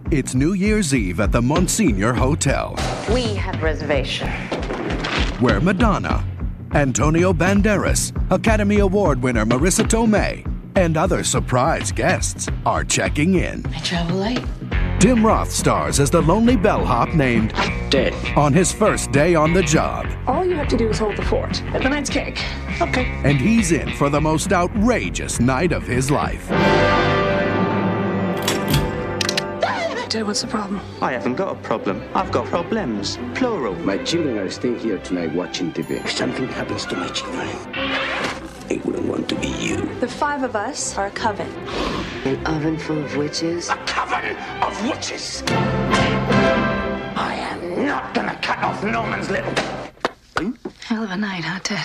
It's New Year's Eve at the Monsignor Hotel, We have reservation. where Madonna, Antonio Banderas, Academy Award winner Marissa Tomei, and other surprise guests are checking in. I travel late. Tim Roth stars as the lonely bellhop named Dead. on his first day on the job. All you have to do is hold the fort. And the night's cake. Okay. And he's in for the most outrageous night of his life. Ted, what's the problem? I haven't got a problem. I've got problems. Plural. My children are staying here tonight watching TV. If something happens to my children, they wouldn't want to be you. The five of us are a coven. An oven full of witches. A coven of witches! I am not gonna cut off Norman's little... Hell of a night, huh, Ted?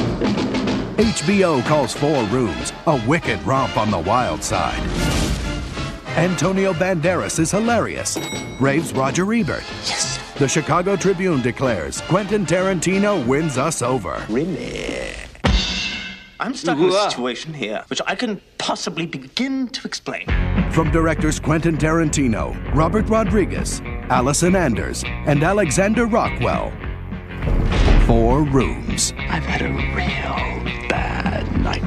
HBO calls Four Rooms a wicked romp on the wild side. Antonio Banderas is hilarious, raves Roger Ebert. Yes. The Chicago Tribune declares Quentin Tarantino wins us over. Really? I'm stuck in a situation here which I can possibly begin to explain. From directors Quentin Tarantino, Robert Rodriguez, Allison Anders, and Alexander Rockwell. Four Rooms. I've had a real bad night.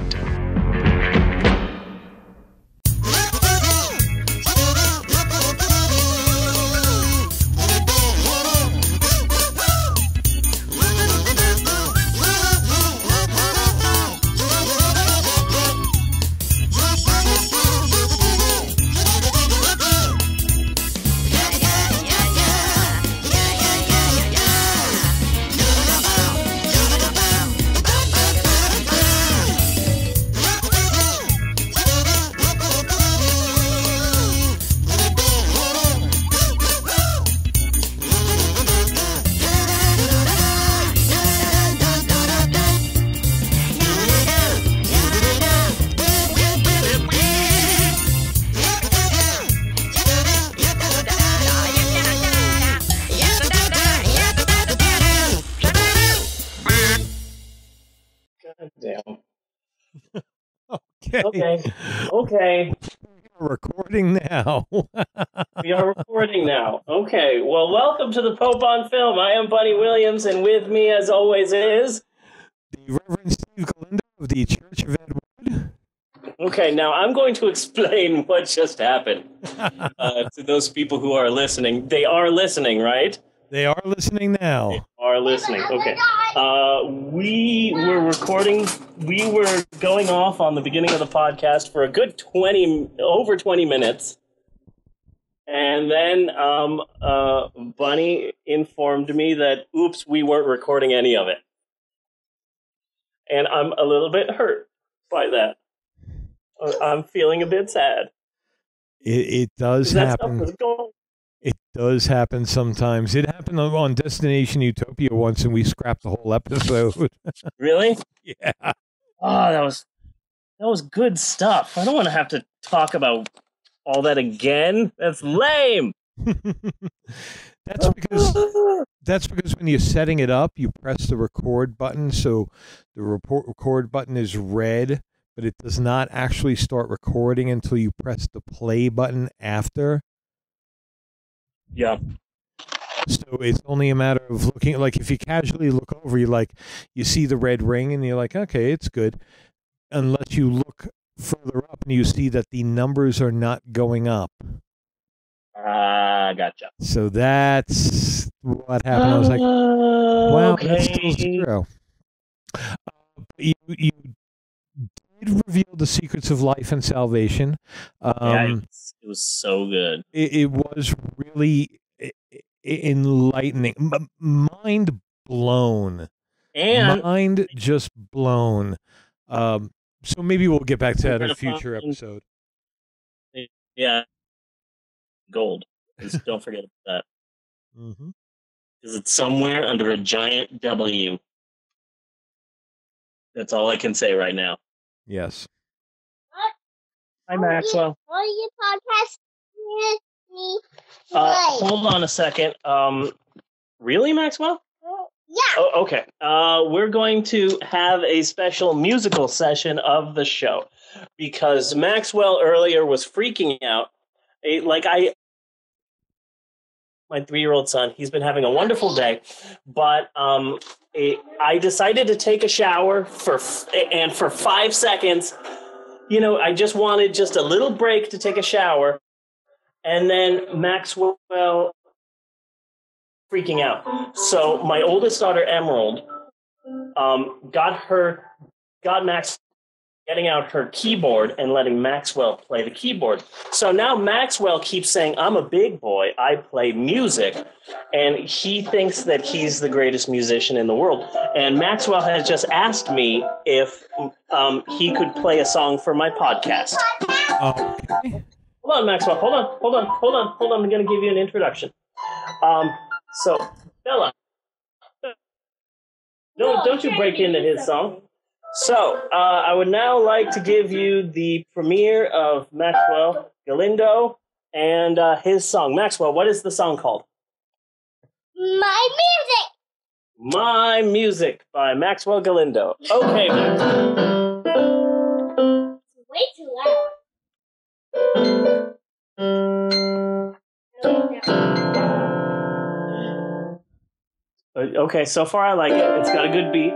Okay. We're recording now. We are recording now. Okay. Well, welcome to the Pope on Film. I am Bunny Williams, and with me, as always, is The Reverend Steve Galindo of the Church of Ed Wood. Okay. Now I'm going to explain what just happened to those people who are listening. They are listening, right? They are listening now. They are listening. Okay. We were recording. We were going off on the beginning of the podcast for a good over 20 minutes. And then Bunny informed me that, oops, we weren't recording any of it. And I'm a little bit hurt by that. I'm feeling a bit sad. It does happen. It does happen sometimes. It happened on Destination Utopia once, and we scrapped the whole episode. Really? Yeah. Oh, that was good stuff. I don't want to have to talk about all that again. That's lame. That's because when you're setting it up, you press the record button. So the record button is red, but it does not actually start recording until you press the play button after. Yeah. So it's only a matter of looking, like if you casually look over, you see the red ring and you're like, okay, it's good. Unless you look further up and you see that the numbers are not going up. Gotcha. So that's what happened. I was like, wow, okay. that's still zero. You did reveal the secrets of life and salvation. It was so good. It was really enlightening. Mind blown. And mind just blown. So maybe we'll get back to that in a future episode. Yeah. Gold. Just don't forget about that. Mm-hmm. Because it's somewhere under a giant W. That's all I can say right now. Yes. Hi, Maxwell. What are you podcast with me? Hold on a second. Really, Maxwell? Yeah. Oh, okay. We're going to have a special musical session of the show because Maxwell earlier was freaking out. my 3-year-old son. He's been having a wonderful day, but I decided to take a shower for 5 seconds. I just wanted just a little break to take a shower, and then Maxwell freaking out. So my oldest daughter, Emerald, got Max getting out her keyboard and letting Maxwell play the keyboard. So now Maxwell keeps saying, I'm a big boy, I play music, and he thinks that he's the greatest musician in the world. And Maxwell has just asked me if he could play a song for my podcast. Okay. Hold on, Maxwell. Hold on. I'm going to give you an introduction. So, Bella, don't you break into his song. So, I would now like to give you the premiere of Maxwell Galindo and his song. Maxwell, what is the song called? My music! My Music by Maxwell Galindo. Okay, Maxwell. It's way too loud. Okay, so far I like it. It's got a good beat.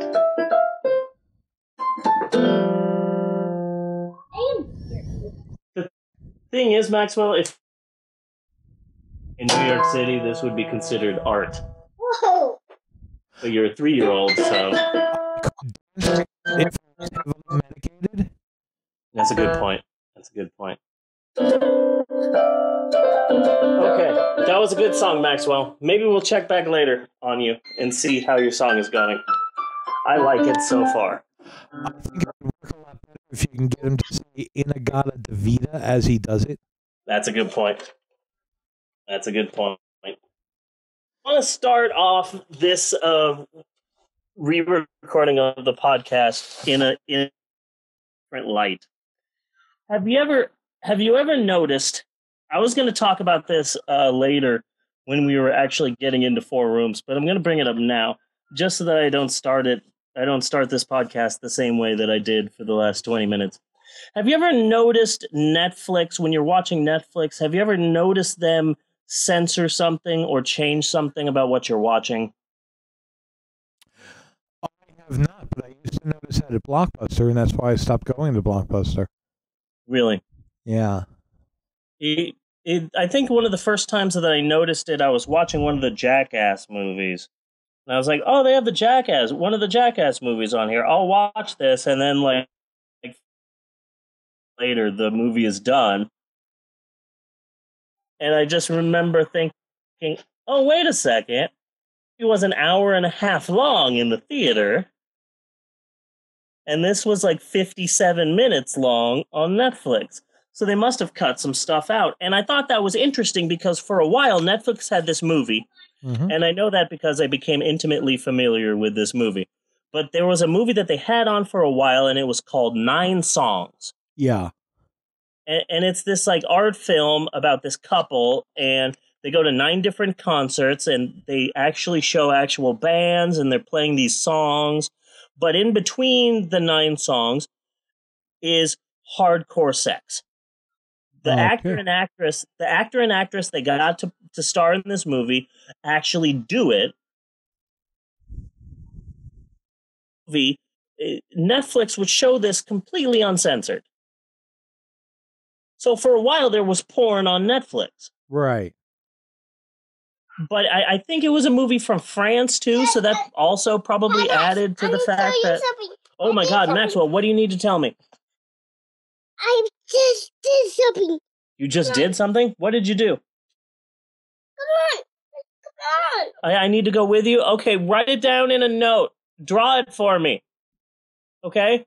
The thing is, Maxwell, if in New York City this would be considered art. Whoa! But you're a 3-year-old, so Medicated? that's a good point. Okay, that was a good song, Maxwell. Maybe we'll check back later on you and see how your song is going. I like it so far. I think it would work a lot better if you can get him to say Inagata Davida as he does it. That's a good point. I want to start off this re-recording of the podcast in a different light. Have you ever noticed? I was going to talk about this later when we were actually getting into 4 rooms, but I'm going to bring it up now, just so that I don't start this podcast the same way that I did for the last 20 minutes. Have you ever noticed Netflix, when you're watching Netflix, have you ever noticed them censor something or change something about what you're watching? I have not, but I used to notice that at Blockbuster, and that's why I stopped going to Blockbuster. Really? Yeah. I think one of the first times that I noticed it, I was watching one of the Jackass movies. And I was like, oh, they have one of the Jackass movies on here. I'll watch this. And then, like later, the movie is done. And I just remember thinking, oh, wait a second. It was an hour and a half long in the theater. And this was like 57 minutes long on Netflix. So they must have cut some stuff out. And I thought that was interesting because for a while, Netflix had this movie. Mm-hmm. And I know that because I became intimately familiar with this movie. But there was a movie that they had on for a while, and it was called 9 Songs. Yeah. And it's this like art film about this couple, and they go to 9 different concerts, and they actually show actual bands, and they're playing these songs. But in between the 9 songs is hardcore sex. The actor and actress they got to star in this movie actually do it. Netflix would show this completely uncensored. So for a while there was porn on Netflix. Right. But I think it was a movie from France too, so that also probably added to the fact that... Oh my God, Maxwell, what do you need to tell me? I just did something. You just did something? What did you do? Come on. I need to go with you? Okay, write it down in a note. Draw it for me. Okay?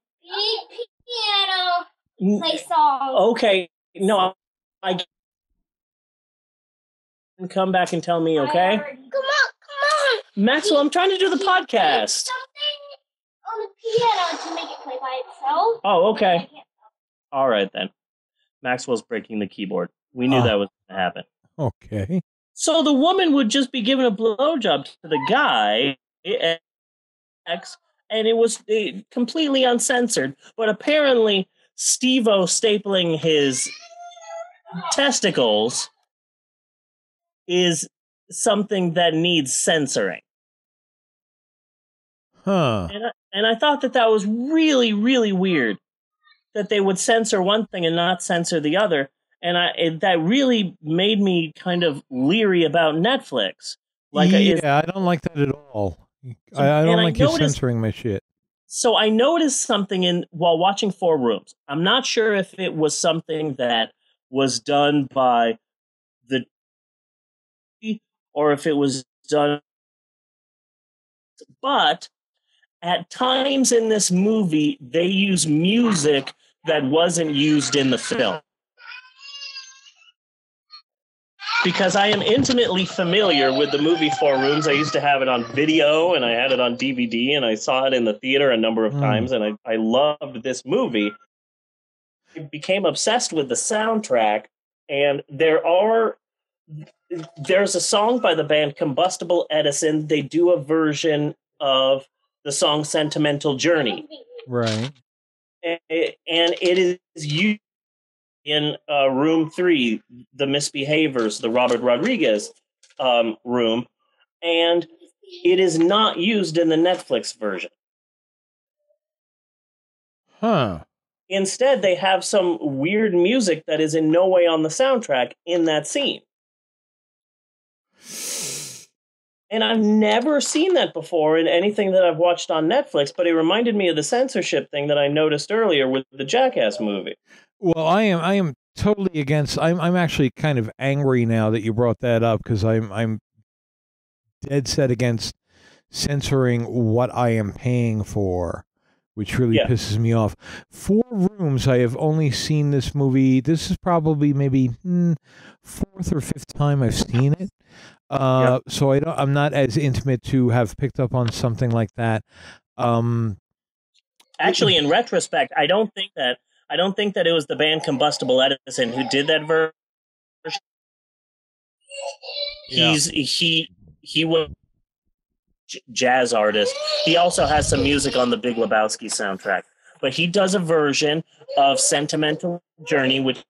Piano. Play song. Okay. No, I can come back and tell me, okay? Come on. Maxwell, I'm trying to do the podcast. Something on the piano to make it play by itself. Oh, okay. All right, then. Maxwell's breaking the keyboard. We knew that was going to happen. Okay. So the woman would just be giving a blowjob to the guy, and it was completely uncensored. But apparently, Steve-O stapling his testicles is something that needs censoring. Huh. And I thought that was really, really weird that they would censor one thing and not censor the other. And that really made me kind of leery about Netflix. Like, I don't like that at all. I don't like you censoring my shit. So I noticed something while watching Four Rooms. I'm not sure if it was something that was done by the or if it was done, but at times in this movie they use music that wasn't used in the film. Because I am intimately familiar with the movie Four Rooms. I used to have it on video, and I had it on DVD, and I saw it in the theater a number of times, and I loved this movie. I became obsessed with the soundtrack, and there's a song by the band Combustible Edison. They do a version of the song Sentimental Journey. Right. And it is used in room 3, the Misbehaviors, the Robert Rodriguez room, and it is not used in the Netflix version. Huh. Instead, they have some weird music that is in no way on the soundtrack in that scene. And I've never seen that before in anything that I've watched on Netflix, but it reminded me of the censorship thing that I noticed earlier with the Jackass movie. Well, I am totally against. I'm actually kind of angry now that you brought that up, because I'm dead set against censoring what I am paying for, which really pisses me off. Four Rooms, I have only seen this movie. This is probably maybe 4th or 5th time I've seen it. So I'm not as intimate to have picked up on something like that. Actually, in retrospect, I don't think that it was the band Combustible Edison who did that version. He was a jazz artist. He also has some music on the Big Lebowski soundtrack, but he does a version of Sentimental Journey, which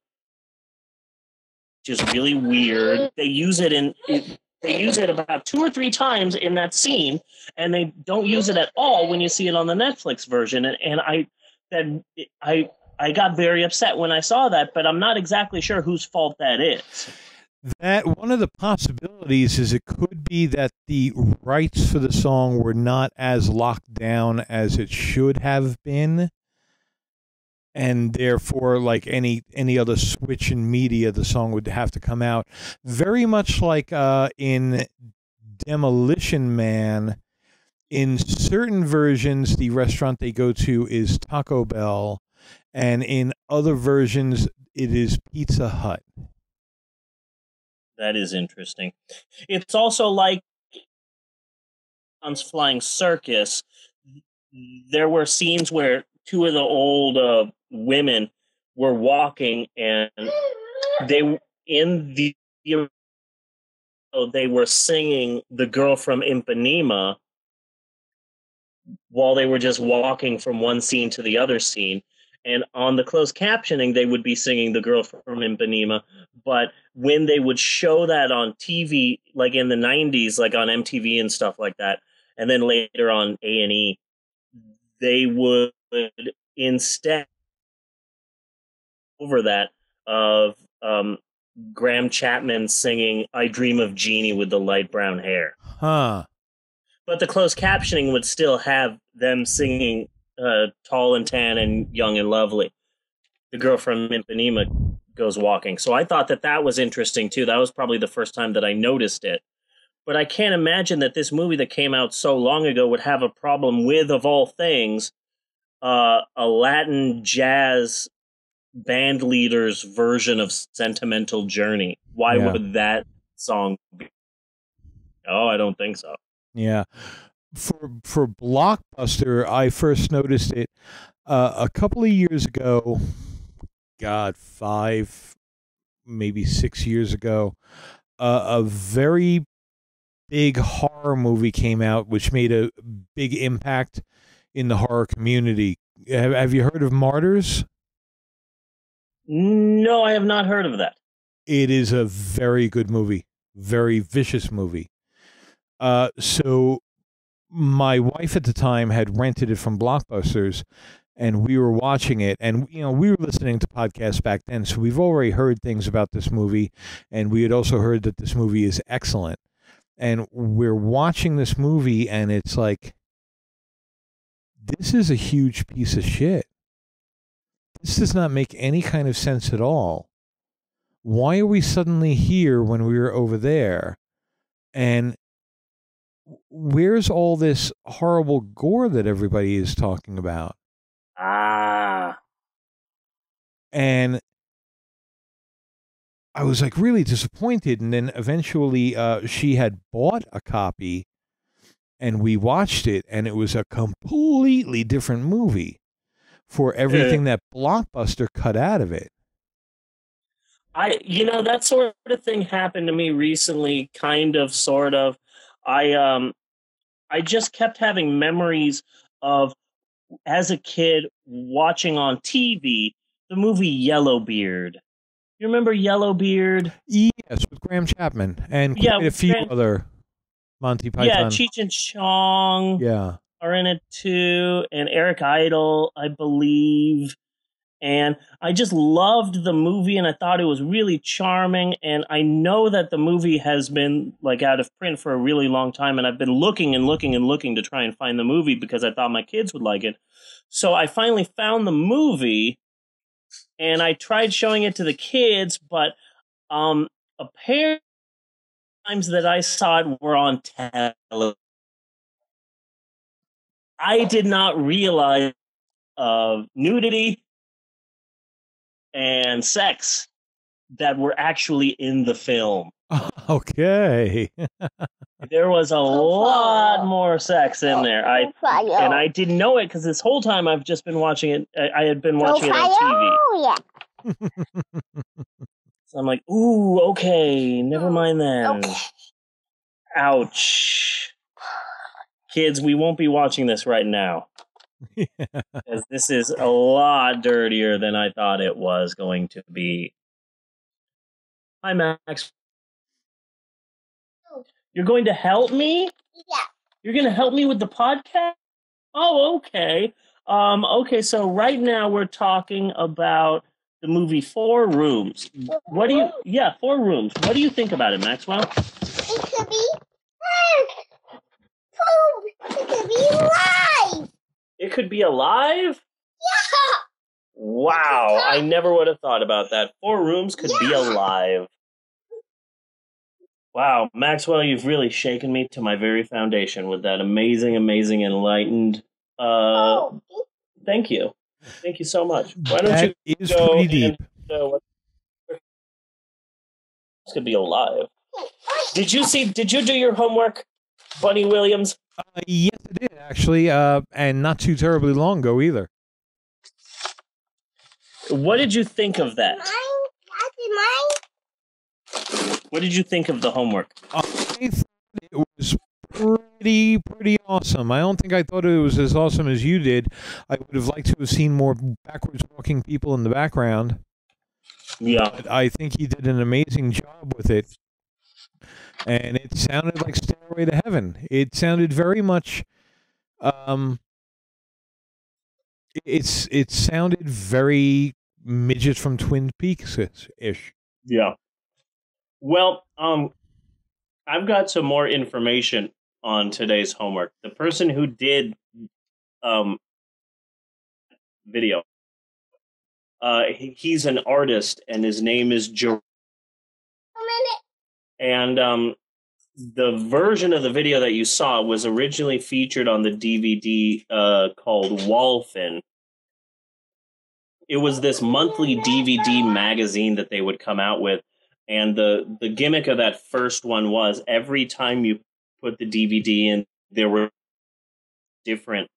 is really weird. They use it about 2 or 3 times in that scene, and they don't use it at all when you see it on the Netflix version. And I got very upset when I saw that, but I'm not exactly sure whose fault that is. That one of the possibilities is it could be that the rights for the song were not as locked down as it should have been, and therefore, like any other switch in media, the song would have to come out. Very much like in Demolition Man, in certain versions, the restaurant they go to is Taco Bell, and in other versions, it is Pizza Hut. That is interesting. It's also like on Flying Circus, there were scenes where 2 of the old women were walking, and they were singing "The Girl from Ipanema" while they were just walking from one scene to the other scene. And on the closed captioning, they would be singing "The Girl from Ipanema." But when they would show that on TV, like in the 90s, like on MTV and stuff like that, and then later on A&E, they would instead over that of Graham Chapman singing "I Dream of Jeannie with the light brown hair." Huh. But the closed captioning would still have them singing "Tall and Tan and Young and Lovely." The Girl from Ipanema goes walking. So I thought that was interesting too. That was probably the first time that I noticed it. But I can't imagine that this movie that came out so long ago would have a problem with, of all things, a Latin jazz band leader's version of Sentimental Journey. Why would that song be? Oh, I don't think so. Yeah. For Blockbuster, I first noticed it a couple of years ago. God, 5, maybe 6 years ago. A very big horror movie came out, which made a big impact in the horror community. Have you heard of Martyrs? No, I have not heard of that. It is a very good movie. very vicious movie. So my wife at the time had rented it from Blockbusters, and we were watching it, and we were listening to podcasts back then, so we've already heard things about this movie, and we had also heard that this movie is excellent. And we're watching this movie, and it's like, this is a huge piece of shit. This does not make any kind of sense at all. Why are we suddenly here when we were over there? And where's all this horrible gore that everybody is talking about? And I was like really disappointed. And then eventually she had bought a copy and we watched it, and it was a completely different movie for everything that Blockbuster cut out of it. That sort of thing happened to me recently, kind of, sort of. I just kept having memories of, as a kid, watching on TV the movie Yellowbeard. You remember Yellowbeard? Yes, with Graham Chapman and quite a few other Monty Python. Yeah, Cheech and Chong are in it too, and Eric Idle, I believe. And I just loved the movie, and I thought it was really charming. And I know that the movie has been like out of print for a really long time, and I've been looking and looking and looking to try and find the movie because I thought my kids would like it. So I finally found the movie, and I tried showing it to the kids, but apparently times that I saw it were on television. I did not realize nudity and sex that were actually in the film. Okay. There was a lot more sex in there. And I didn't know it because this whole time I've just been watching it. I had been watching it on TV. So I'm like, ooh, okay, never mind then. Okay. Ouch. Kids, we won't be watching this right now. Because this is a lot dirtier than I thought it was going to be. Hi, Max. You're going to help me? Yeah. You're going to help me with the podcast? Oh, okay. Okay, so right now we're talking about the movie 4 Rooms. What do you... Yeah, 4 Rooms. What do you think about it, Maxwell? It could be... It could be live! It could be alive? Yeah! Wow, I never would have thought about that. 4 Rooms could be alive. Wow, Maxwell, you've really shaken me to my very foundation with that amazing, enlightened... Thank you. Thank you so much. Why don't you go pretty deep. And, this could be alive. Did you do your homework, Bunny Williams? Yes, I did, actually, and not too terribly long ago either. What did you think of that? Mine? What did you think of the homework? I thought it was pretty awesome. I don't think I thought it was as awesome as you did. I would have liked to have seen more backwards walking people in the background. Yeah. But I think he did an amazing job with it. And it sounded like Stairway to Heaven. It sounded very much it sounded very Midget from Twin Peaks-ish. Yeah. Well, I've got some more information on today's homework. The person who did video, he's an artist, and his name is Jerome. And the version of the video that you saw was originally featured on the DVD called Wallfin. It was this monthly DVD magazine that they would come out with. And the gimmick of that first one was every time you put the DVD in, there were different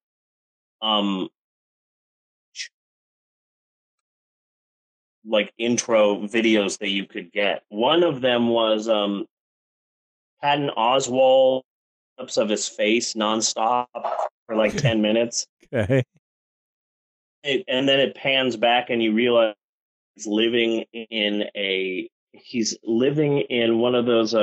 like intro videos that you could get. One of them was Patton Oswalt ups of his face nonstop for like 10 minutes. Okay. And then it pans back and you realize he's living in a he's living in one of those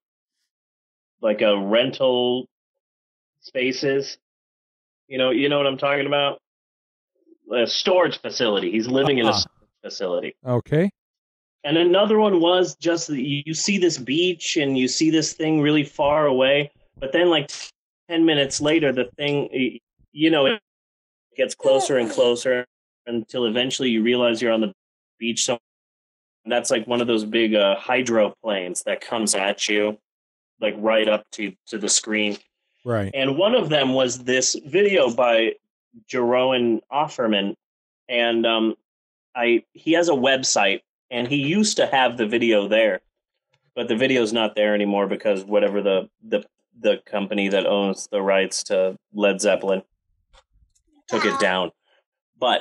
like a rental spaces. You know what I'm talking about? A storage facility. He's living in a storage facility. Okay. And another one was just you see this beach and you see this thing really far away, but then like 10 minutes later, the thing, it gets closer and closer until eventually you realize you're on the beach. So that's like one of those big hydroplanes that comes at you, like right up to the screen. Right. And one of them was this video by Jeroen Offerman, and he has a website, and he used to have the video there, but the video's not there anymore because whatever the company that owns the rights to Led Zeppelin took it down. But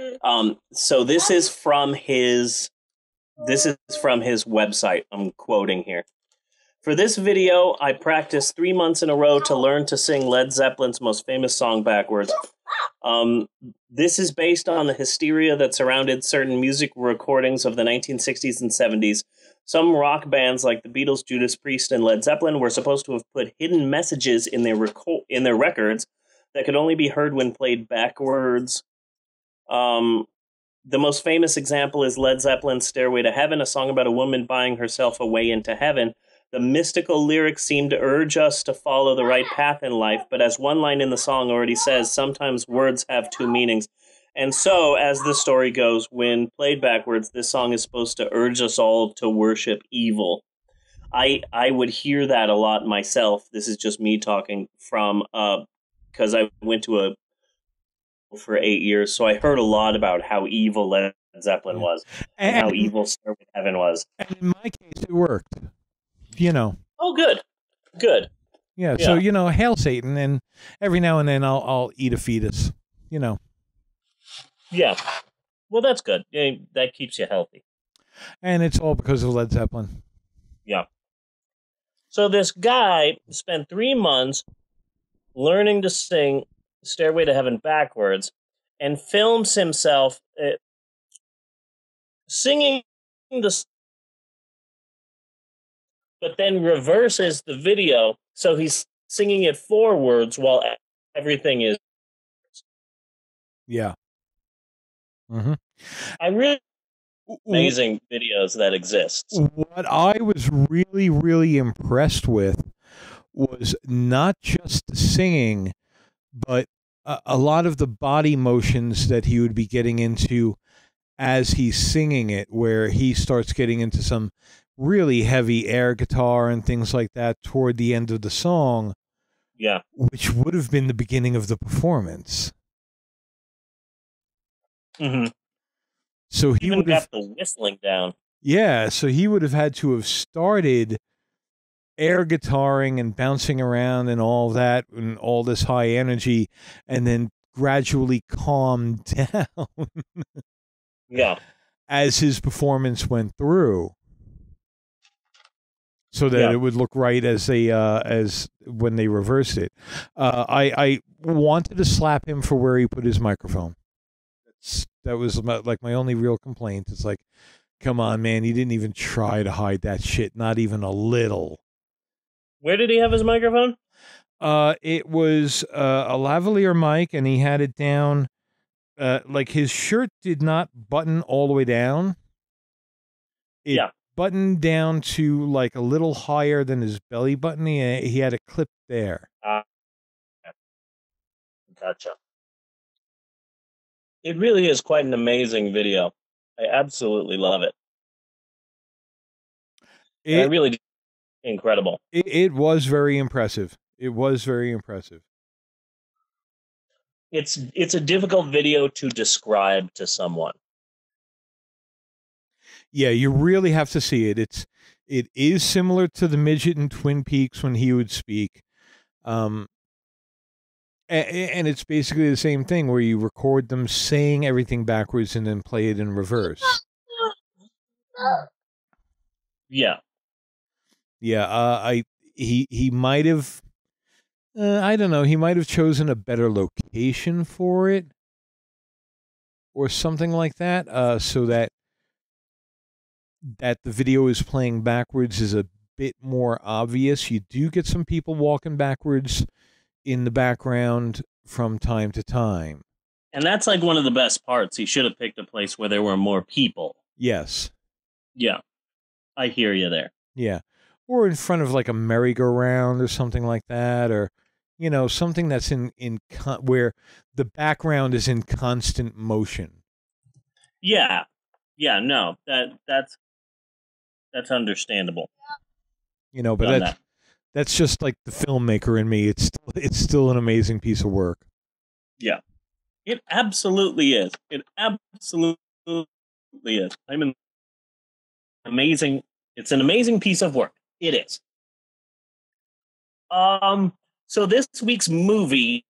so this is from his website. I'm quoting here. For this video, I practiced 3 months in a row to learn to sing Led Zeppelin's most famous song backwards. This is based on the hysteria that surrounded certain music recordings of the 1960s and 70s. Some rock bands like the Beatles, Judas Priest, and Led Zeppelin were supposed to have put hidden messages in their records that could only be heard when played backwards. The most famous example is Led Zeppelin's Stairway to Heaven, a song about a woman buying herself a way into heaven. The mystical lyrics seem to urge us to follow the right path in life, but as one line in the song already says, sometimes words have two meanings. And so, as the story goes, when played backwards, this song is supposed to urge us all to worship evil. I would hear that a lot myself. This is just me talking from, because I went to for 8 years, so I heard a lot about how evil Led Zeppelin was, and how evil Stairway to Heaven was. And in my case, it worked. Oh, good. Yeah. So hail Satan, and every now and then I'll eat a fetus. Yeah. Well, that's good. Yeah, that keeps you healthy. And it's all because of Led Zeppelin. Yeah. So this guy spent 3 months learning to sing Stairway to Heaven backwards, and films himself singing the, but then reverses the video, so he's singing it forwards while everything is. Yeah. Mm-hmm. I really amazing videos that exist. What I was really, really impressed with was not just the singing, but a lot of the body motions that he would be getting into as he's singing it, where he starts getting into some really heavy air guitar and things like that toward the end of the song. Yeah. Which would have been the beginning of the performance. Mm-hmm. So he would have got the whistling down. Yeah, so he would have had to have started air guitaring and bouncing around and all that and all this high energy, and then gradually calmed down. Yeah. As his performance went through, so that it would look right as when they reversed it. I wanted to slap him for where he put his microphone. That was like my only real complaint. It's like, come on, man, he didn't even try to hide that shit, not even a little. Where did he have his microphone? It was a lavalier mic, and he had it down. Like his shirt did not button all the way down. It buttoned down to like a little higher than his belly button. He had a clip there. Gotcha. It really is quite an amazing video. I absolutely love it. I really incredible. It was very impressive. It was very impressive. It's a difficult video to describe to someone. Yeah, you really have to see it. It is similar to the midget in Twin Peaks when he would speak. And it's basically the same thing where you record them saying everything backwards and then play it in reverse. Yeah. Yeah, he might have I don't know, he might have chosen a better location for it or something like that, so that that the video is playing backwards is a bit more obvious. You do get some people walking backwards in the background from time to time. And that's like one of the best parts. He should have picked a place where there were more people. Yes. Yeah. I hear you there. Yeah. Or in front of like a merry-go-round or something like that, or something that's where the background is in constant motion. Yeah. Yeah, no. That's understandable. But that's just like the filmmaker in me. It's still an amazing piece of work. Yeah. It absolutely is. It absolutely is. It's an amazing piece of work. It is. So this week's movie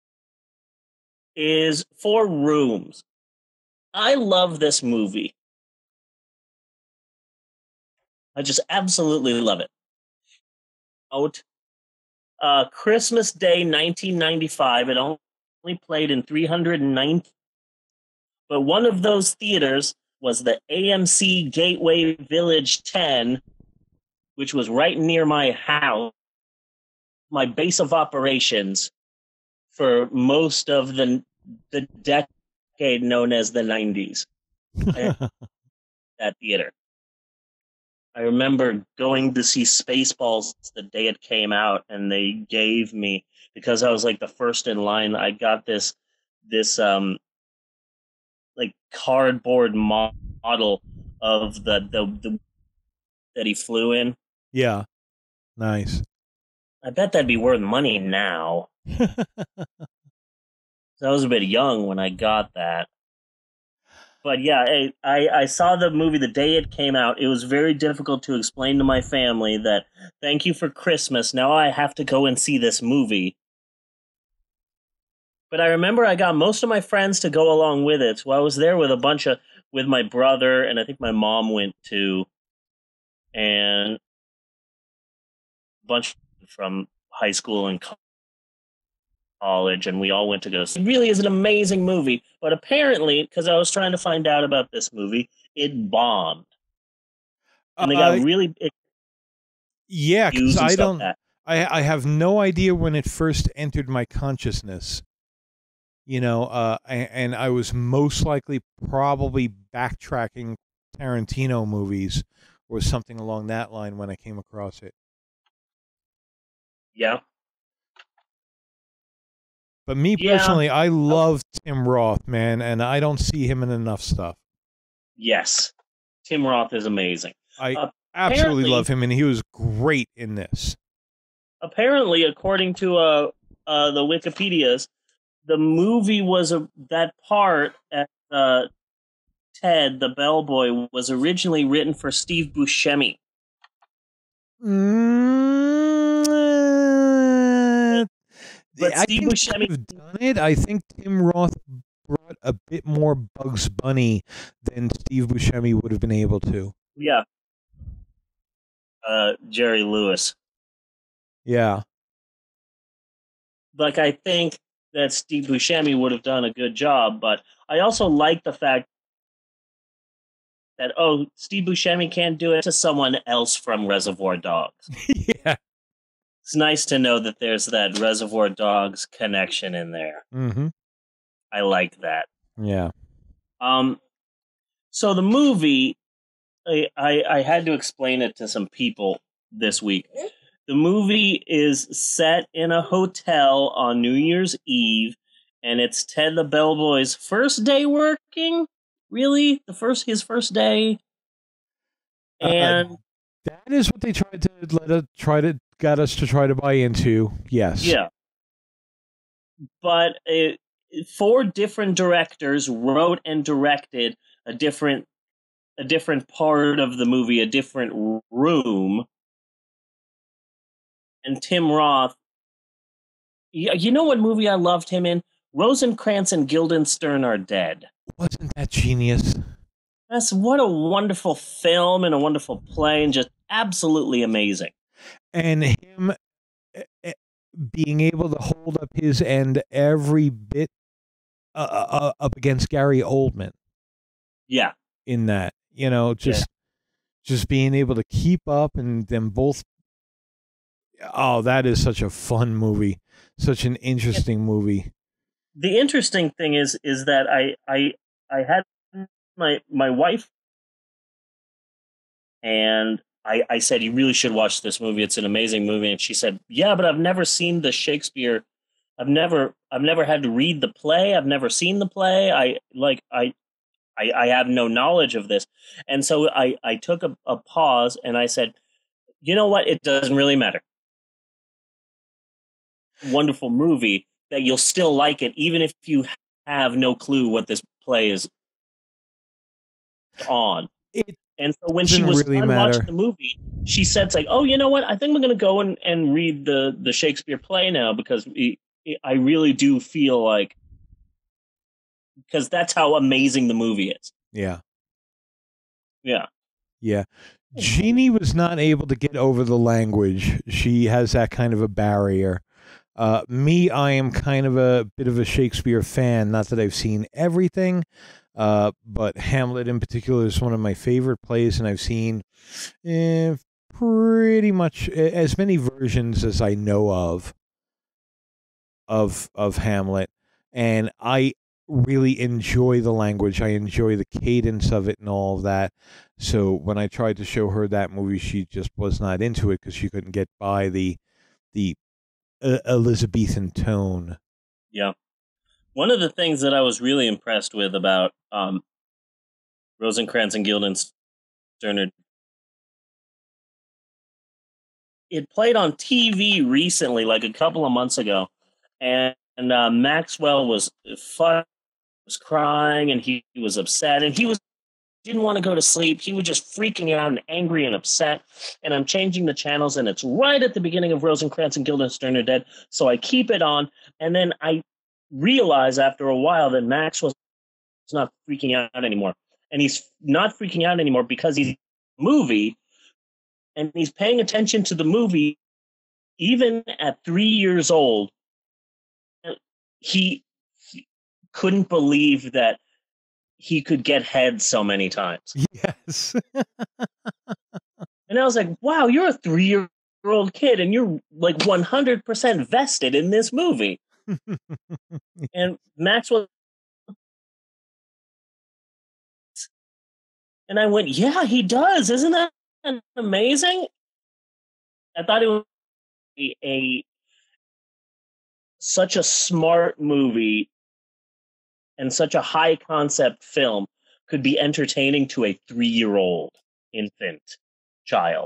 is 4 Rooms. I love this movie. I just absolutely love it. Christmas Day 1995. It only played in 390. But one of those theaters was the AMC Gateway Village 10, which was right near my house, my base of operations for most of the decade known as the 90s. That theater. I remember going to see Spaceballs the day it came out, and they gave me, because I was like the first in line, I got this like cardboard model of the that he flew in. Yeah. Nice. I bet that'd be worth money now. I was a bit young when I got that. But yeah, I saw the movie the day it came out. It was very difficult to explain to my family that, thank you for Christmas, now I have to go and see this movie. But I remember I got most of my friends to go along with it. So I was there with with my brother, and I think my mom went too. And a bunch from high school and college, and we all went to go see. It really is an amazing movie, but apparently, because I was trying to find out about this movie, it bombed. And they got really... Yeah, because I have no idea when it first entered my consciousness. And I was most likely probably backtracking Tarantino movies or something along that line when I came across it. Yeah. But me personally, I love Tim Roth, man, and I don't see him in enough stuff. Yes. Tim Roth is amazing. I absolutely love him, and he was great in this. Apparently, according to the Wikipedias, the movie was that part at Ted, the bellboy, was originally written for Steve Buscemi. But Steve Buscemi have done it. I think Tim Roth brought a bit more Bugs Bunny than Steve Buscemi would have been able to. Yeah. Jerry Lewis. Yeah. Like, I think that Steve Buscemi would have done a good job, but I also like the fact that, Steve Buscemi can't do it to someone else from Reservoir Dogs. Yeah. It's nice to know that there's that Reservoir Dogs connection in there. Mm-hmm. I like that. Yeah. So the movie, I had to explain it to some people this week. The movie is set in a hotel on New Year's Eve, and it's Ted the Bellboy's first day working. Really, his first day, and that is what they tried to got us to try to buy into. Yes. Yeah. But 4 different directors wrote and directed a different part of the movie, a different room. And Tim Roth, you know what movie I loved him in? Rosencrantz and Guildenstern Are Dead. Wasn't that genius? What a wonderful film and a wonderful play, and just absolutely amazing. And him being able to hold up his end every bit up against Gary Oldman. Yeah. In that, just being able to keep up and them both. Oh, that is such a fun movie, such an interesting movie. The interesting thing is that I had my wife, and I said, you really should watch this movie. It's an amazing movie. And she said, yeah, but I've never seen the Shakespeare. I've never had to read the play. I've never seen the play. I have no knowledge of this. And so I took a pause and I said, you know what? It doesn't really matter. Wonderful movie that you'll still like it, even if you have no clue what this play is on. And so when she was really done watching the movie, she said, it's like, oh, you know what? I think we're going to go and read the Shakespeare play now, because I really do feel like, because that's how amazing the movie is. Yeah. Yeah. Yeah. Jeannie was not able to get over the language. She has that kind of a barrier. Me, I am kind of a bit of a Shakespeare fan. Not that I've seen everything, but Hamlet in particular is one of my favorite plays, and I've seen pretty much as many versions as I know of Hamlet, and I really enjoy the language. I enjoy the cadence of it and all of that. So when I tried to show her that movie, she just was not into it because she couldn't get by the Elizabethan tone. Yeah. One of the things that I was really impressed with about Rosencrantz and Guildenstern, it played on TV recently, like a couple of months ago, and Maxwell was crying, and he was upset, and didn't want to go to sleep. He was just freaking out and angry and upset. And I'm changing the channels, and it's right at the beginning of Rosencrantz and Guildenstern are Dead. So I keep it on, and then I realize after a while that Maxwell's not freaking out anymore. And he's not freaking out anymore because he's in a movie, and he's paying attention to the movie even at 3 years old. He couldn't believe that he could get head so many times. Yes. And I was like, wow, you're a 3-year-old kid and you're like 100% vested in this movie. And Maxwell. And I went, yeah, he does. Isn't that amazing? I thought it was such a smart movie, and such a high concept film could be entertaining to a 3-year-old infant child.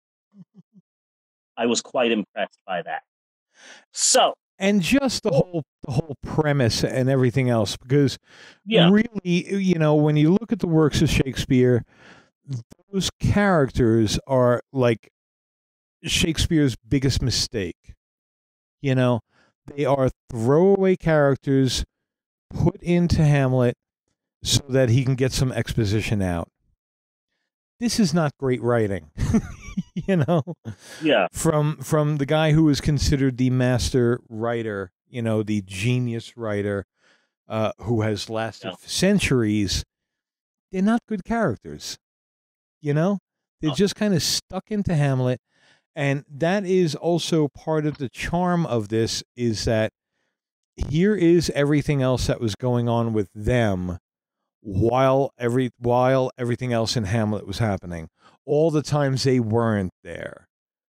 I was quite impressed by that. So, and just the whole premise and everything else, because really, you know, when you look at the works of Shakespeare, those characters are like Shakespeare's biggest mistake. You know, they are throwaway characters put into Hamlet so that he can get some exposition out. This is not great writing. You know? Yeah. From the guy who is considered the master writer, you know, the genius writer, who has lasted centuries. They're not good characters. You know? They're just kind of stuck into Hamlet. And that is also part of the charm of this, is that here is everything else that was going on with them while everything else in Hamlet was happening. All the times they weren't there.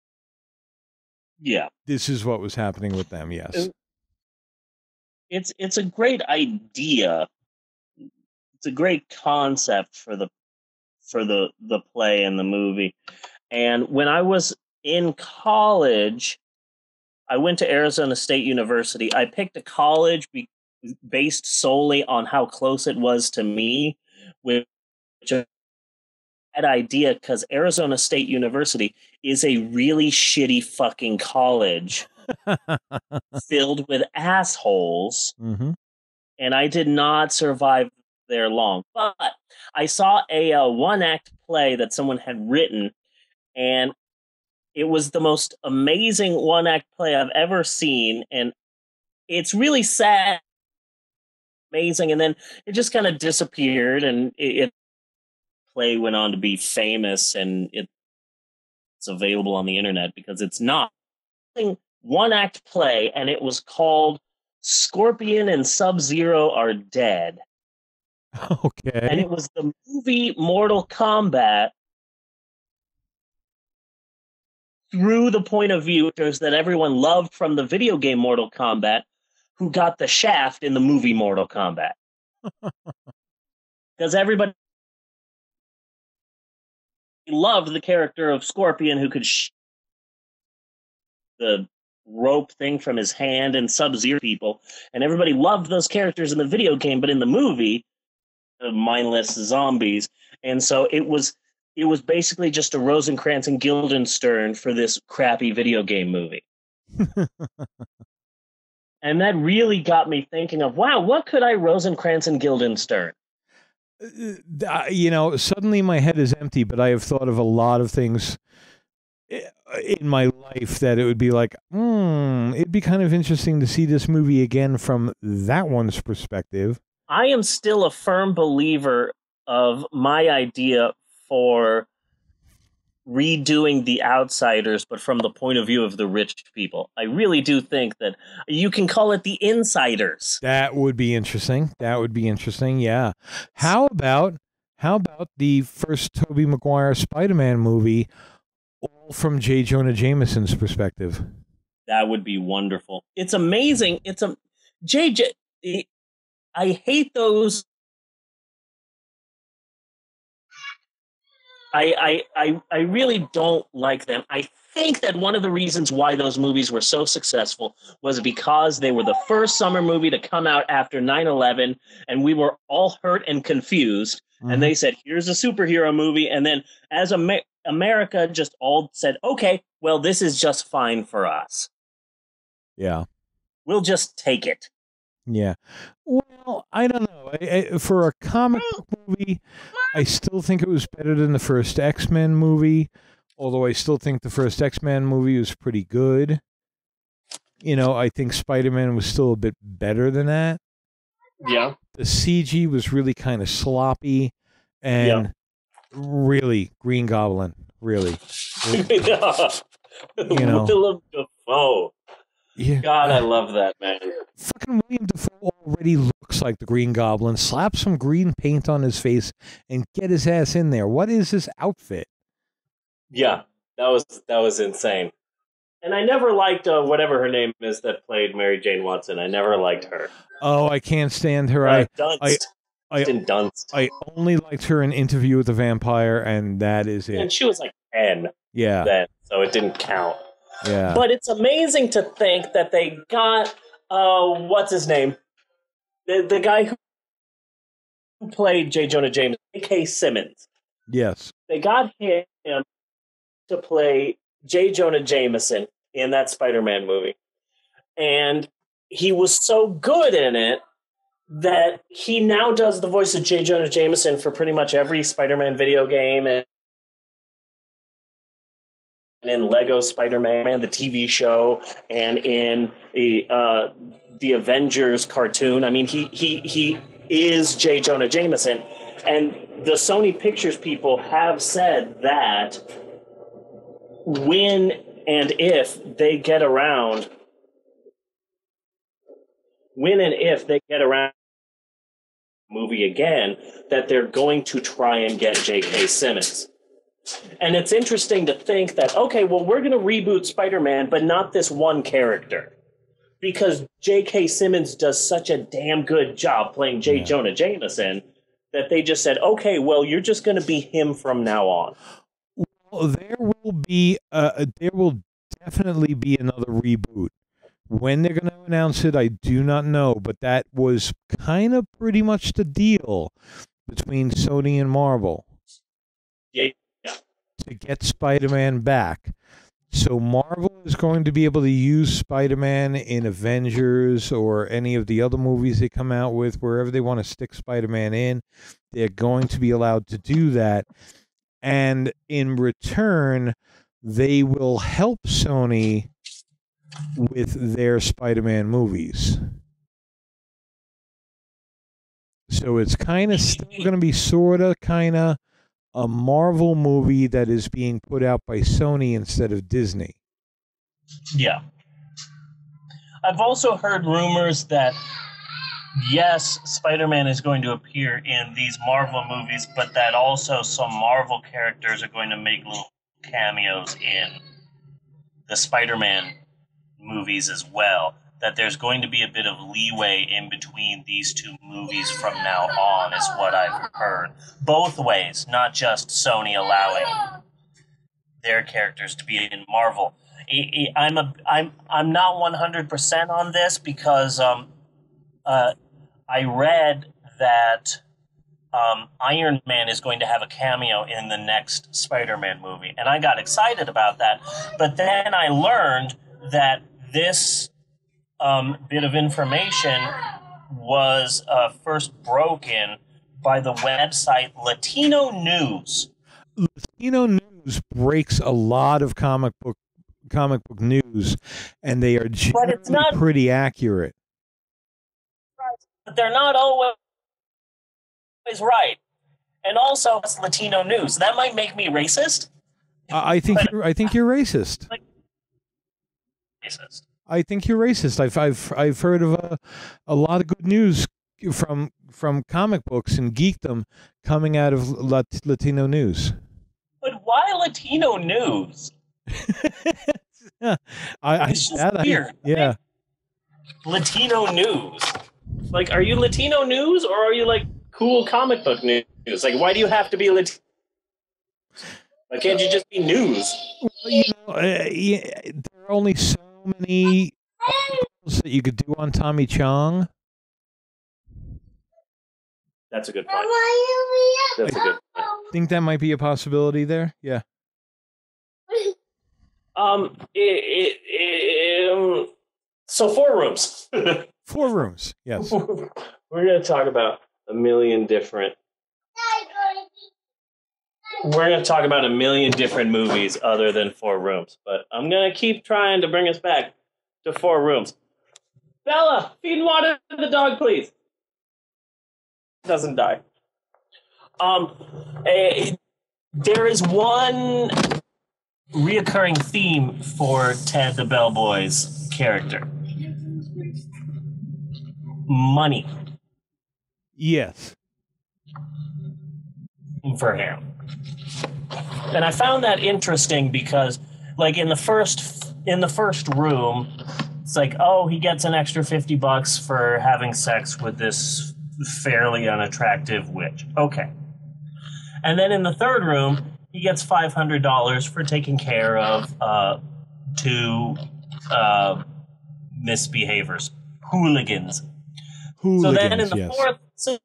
Yeah. This is what was happening with them, yes. It's a great idea. It's a great concept for the play and the movie. And when I was in college, I went to Arizona State University. I picked a college based solely on how close it was to me, which I had idea because Arizona State University is a really shitty fucking college filled with assholes. Mm-hmm. And I did not survive there long. But I saw a one-act play that someone had written, and it was the most amazing one-act play I've ever seen, and it's really sad, amazing, and then it just kind of disappeared, and it play went on to be famous and it's available on the internet, because it's not one-act play, and it was called Scorpion and Sub-Zero Are Dead. Okay. And it was the movie Mortal Kombat through the point of view that everyone loved from the video game Mortal Kombat, who got the shaft in the movie Mortal Kombat. Because everybody loved the character of Scorpion, who could the rope thing from his hand and Sub-Zero people, and everybody loved those characters in the video game, but in the movie, mindless zombies. And so it was basically just a Rosencrantz and Guildenstern for this crappy video game movie. And that really got me thinking of, wow, what could I Rosencrantz and Guildenstern? Suddenly my head is empty, but I have thought of a lot of things in my life that it would be like, it'd be kind of interesting to see this movie again from that one's perspective. I am still a firm believer of my idea for redoing The Outsiders, but from the point of view of the rich people. I really do think that you can call it The Insiders. That would be interesting. Yeah. How about the first Tobey Maguire Spider-Man movie, all from J. Jonah Jameson's perspective? That would be wonderful. It's amazing. I hate those. I really don't like them. I think that one of the reasons why those movies were so successful was because they were the first summer movie to come out after 9/11, and we were all hurt and confused. Mm-hmm. And they said, here's a superhero movie. And then as America just all said, okay, well, this is just fine for us. Yeah. We'll just take it. Yeah. Well, I don't know. For a comic book movie, I still think it was better than the first X-Men movie, although I still think the first X-Men movie was pretty good. I think Spider-Man was still a bit better than that. Yeah. The CG was really kind of sloppy, and really, Green Goblin, really. Willem Dafoe. Yeah. God, I love that, man. Fucking William Dafoe already looks like the Green Goblin. Slap some green paint on his face and get his ass in there. What is this outfit? Yeah, that was insane. And I never liked whatever her name is that played Mary Jane Watson. I never liked her. Oh, I can't stand her. Dunst. I only liked her in Interview with the Vampire, and that is it. And she was like 10. Yeah. Then, so it didn't count. Yeah. But it's amazing to think that they got, what's his name? The guy who played J. Jonah Jameson, J.K. Simmons. Yes. They got him to play J. Jonah Jameson in that Spider-Man movie. And he was so good in it that he now does the voice of J. Jonah Jameson for pretty much every Spider-Man video game and in Lego Spider-Man, the TV show, and in the Avengers cartoon. I mean, he is J. Jonah Jameson. And the Sony Pictures people have said that when and if they get around movie again, that they're going to try and get J.K. Simmons. And it's interesting to think that, okay, well, we're going to reboot Spider-Man, but not this one character. Because J.K. Simmons does such a damn good job playing J. Jonah Jameson that they just said, okay, well, you're just going to be him from now on. Well, there will definitely be another reboot. When they're going to announce it, I do not know, but that was kind of pretty much the deal between Sony and Marvel. Yeah. To get Spider-Man back. So Marvel is going to be able to use Spider-Man in Avengers or any of the other movies they come out with, wherever they want to stick Spider-Man in. They're going to be allowed to do that. And in return, they will help Sony with their Spider-Man movies. So it's kind of still going to be sort of, kind of a Marvel movie that is being put out by Sony instead of Disney. Yeah. I've also heard rumors that, yes, Spider-Man is going to appear in these Marvel movies, but that also some Marvel characters are going to make little cameos in the Spider-Man movies as well. That there's going to be a bit of leeway in between these two movies from now on, is what I've heard. Both ways, not just Sony allowing their characters to be in Marvel. I'm not 100% on this because I read that Iron Man is going to have a cameo in the next Spider-Man movie, and I got excited about that. But then I learned that this bit of information was first broken by the website Latino News. Latino News breaks a lot of comic book news, and they are generally pretty accurate. But they're not always right. And also, it's Latino News. That might make me racist. I think you're racist. Racist. I think you're racist. I've heard of a lot of good news from comic books and geekdom coming out of Latino News. But why Latino News? It's just weird. Yeah. Latino News. Like, are you Latino News or are you like cool comic book news? Like, why do you have to be Latino? Why can't you just be news? Well, there are only so many articles that you could do on Tommy Chong. That's a good point. That's a good point. Think that might be a possibility there? Yeah. So 4 rooms. 4 rooms. Yes. We're going to talk about a million different movies other than 4 rooms, but I'm going to keep trying to bring us back to 4 rooms. Bella, feed and water the dog, please. Doesn't die. There is one reoccurring theme for Ted the Bellboy's character. Money. Yes. For him. And I found that interesting because, like, in the first room, it's like, oh, he gets an extra $50 for having sex with this fairly unattractive witch. Okay. And then in the third room, he gets $500 for taking care of 2 misbehaviors, hooligans. So then in the fourth,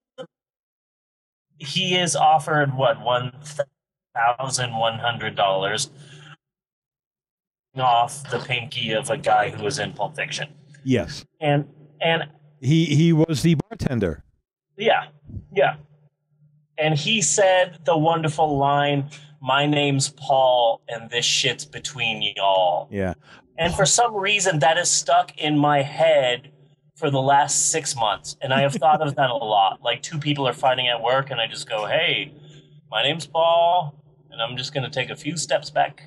he is offered $1,100 off the pinky of a guy who was in Pulp Fiction. Yes. And he was the bartender. Yeah. And he said the wonderful line, "My name's Paul, and this shit's between y'all." Yeah. And for some reason, that is stuck in my head for the last 6 months. And I have thought of that a lot. Like, 2 people are fighting at work, and I just go, "Hey, my name's Paul, and I'm just going to take a few steps back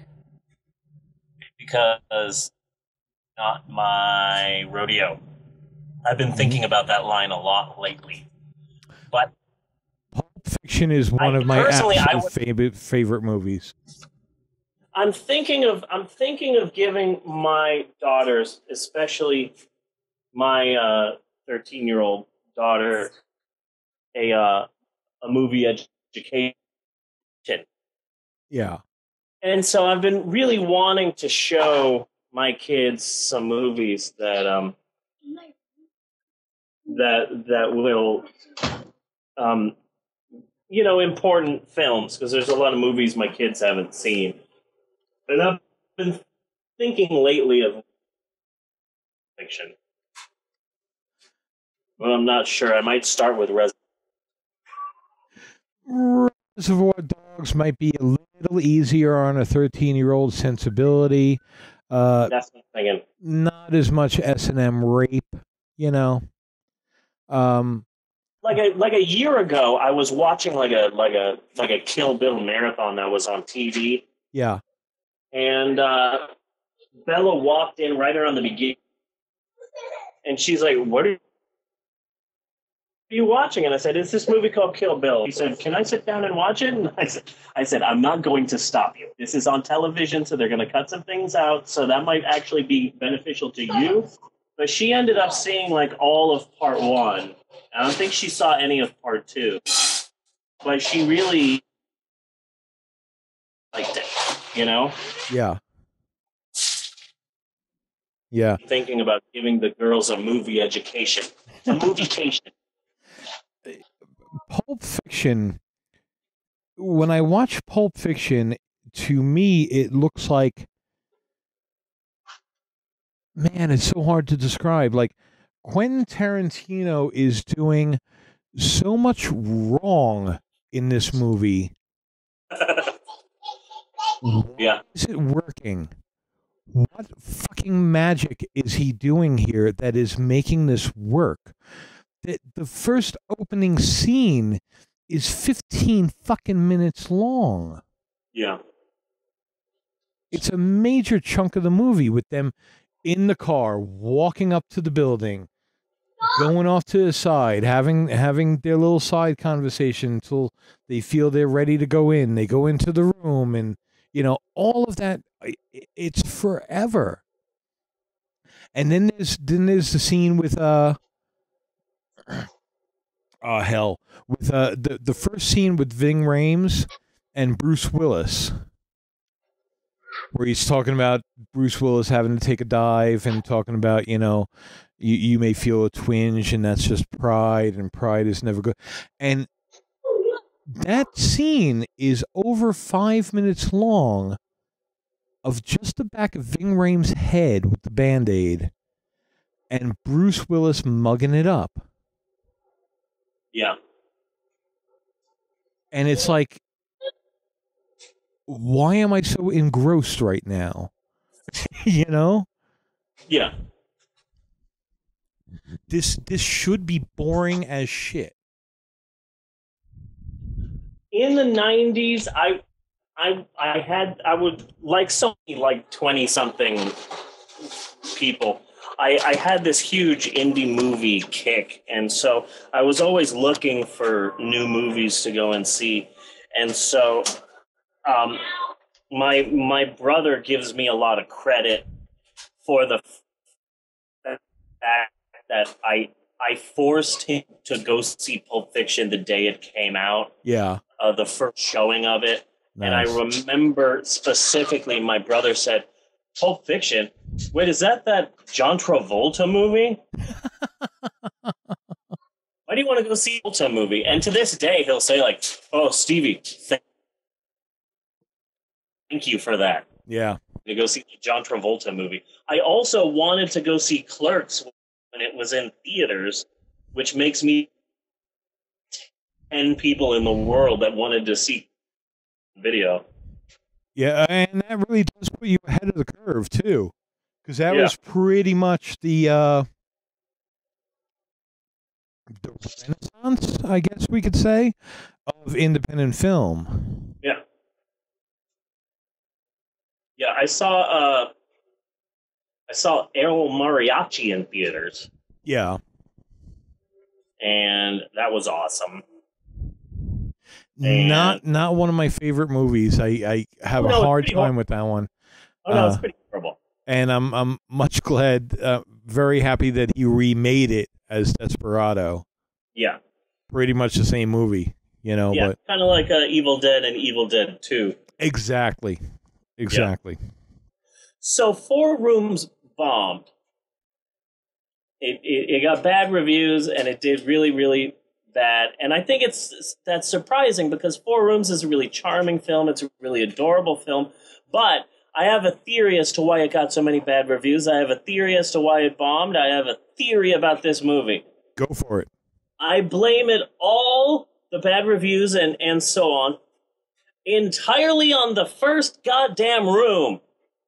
because not my rodeo." I've been thinking about that line a lot lately. But Pulp Fiction is one of my absolute favorite movies. I'm thinking of giving my daughters, especially my 13-year-old daughter, a movie education. Yeah. And so I've been really wanting to show my kids some movies that will important films, because there's a lot of movies my kids haven't seen. And I've been thinking lately of fiction. Well, I'm not sure. I might start with Reservoir Dogs might be a little easier on a 13-year-old sensibility. That's what I'm thinking. Not as much S&M rape, like a year ago, I was watching like a Kill Bill marathon that was on TV, Yeah. and Bella walked in right around the beginning, and she's like, "What are you watching?" And I said, "It's this movie called Kill Bill." He said, "Can I sit down and watch it?" And I said, "I'm not going to stop you. This is on television, so they're going to cut some things out, so that might actually be beneficial to you." But she ended up seeing like all of part 1. I don't think she saw any of part 2, but she really liked it, you know? Yeah. Yeah. Thinking about giving the girls a movie education. A movie-cation. Pulp Fiction, when I watch Pulp Fiction, to me, it looks like, man, it's so hard to describe. Like, Quentin Tarantino is doing so much wrong in this movie. Yeah. Is it working? What fucking magic is he doing here that is making this work? The first opening scene is 15 fucking minutes long. Yeah. It's a major chunk of the movie with them in the car, walking up to the building, going off to the side, having their little side conversation until they feel they're ready to go in. They go into the room, and all of that. It's forever. And then there's the scene with with the first scene with Ving Rhames and Bruce Willis, where he's talking about Bruce Willis having to take a dive and talking about, you may feel a twinge and that's just pride, and pride is never good. And that scene is over 5 minutes long of just the back of Ving Rhames' head with the Band-Aid and Bruce Willis mugging it up. Yeah. And it's like, why am I so engrossed right now? Yeah. This should be boring as shit. In the 90s, I would, like so many, like 20-something people, I had this huge indie movie kick, and so I was always looking for new movies to go and see. And so my brother gives me a lot of credit for the fact that I forced him to go see Pulp Fiction the day it came out. Yeah. The first showing of it. Nice. And I remember specifically my brother said, Pulp Fiction? Wait, is that John Travolta movie? Why do you want to go see a Travolta movie? And to this day, he'll say like, oh, Stevie, thank you for that. Yeah. To go see the John Travolta movie. I also wanted to go see Clerks when it was in theaters, which makes me 10 people in the world that wanted to see video. Yeah, and that really does put you ahead of the curve too, because that was pretty much the renaissance, I guess we could say, of independent film. Yeah. Yeah, I saw Errol Mariachi in theaters. Yeah. And that was awesome. Not one of my favorite movies. I have a hard time with that one. Oh no, it's pretty horrible. And I'm much glad, very happy that he remade it as Desperado. Yeah. Pretty much the same movie, Yeah, but kind of like Evil Dead and Evil Dead 2. Exactly. Yeah. So 4 Rooms bombed. It got bad reviews, and it did really, really bad. And I think that's surprising, because 4 Rooms is a really charming film. It's a really adorable film. But I have a theory as to why it got so many bad reviews. I have a theory as to why it bombed. I have a theory about this movie. Go for it. I blame it all, the bad reviews and so on, entirely on the first goddamn room.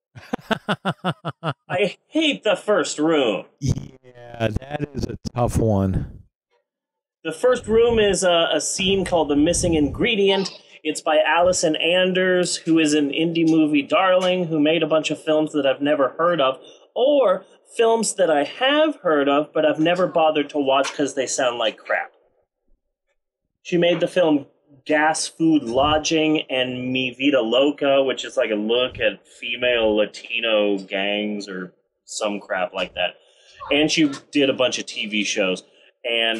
I hate the first room. Yeah, that is a tough one. The first room is a scene called The Missing Ingredient. It's by Allison Anders, who is an indie movie darling, who made a bunch of films that I've never heard of, or films that I have heard of, but I've never bothered to watch because they sound like crap. She made the film Gas Food Lodging and Mi Vida Loca, which is like a look at female Latino gangs or some crap like that. And she did a bunch of TV shows. And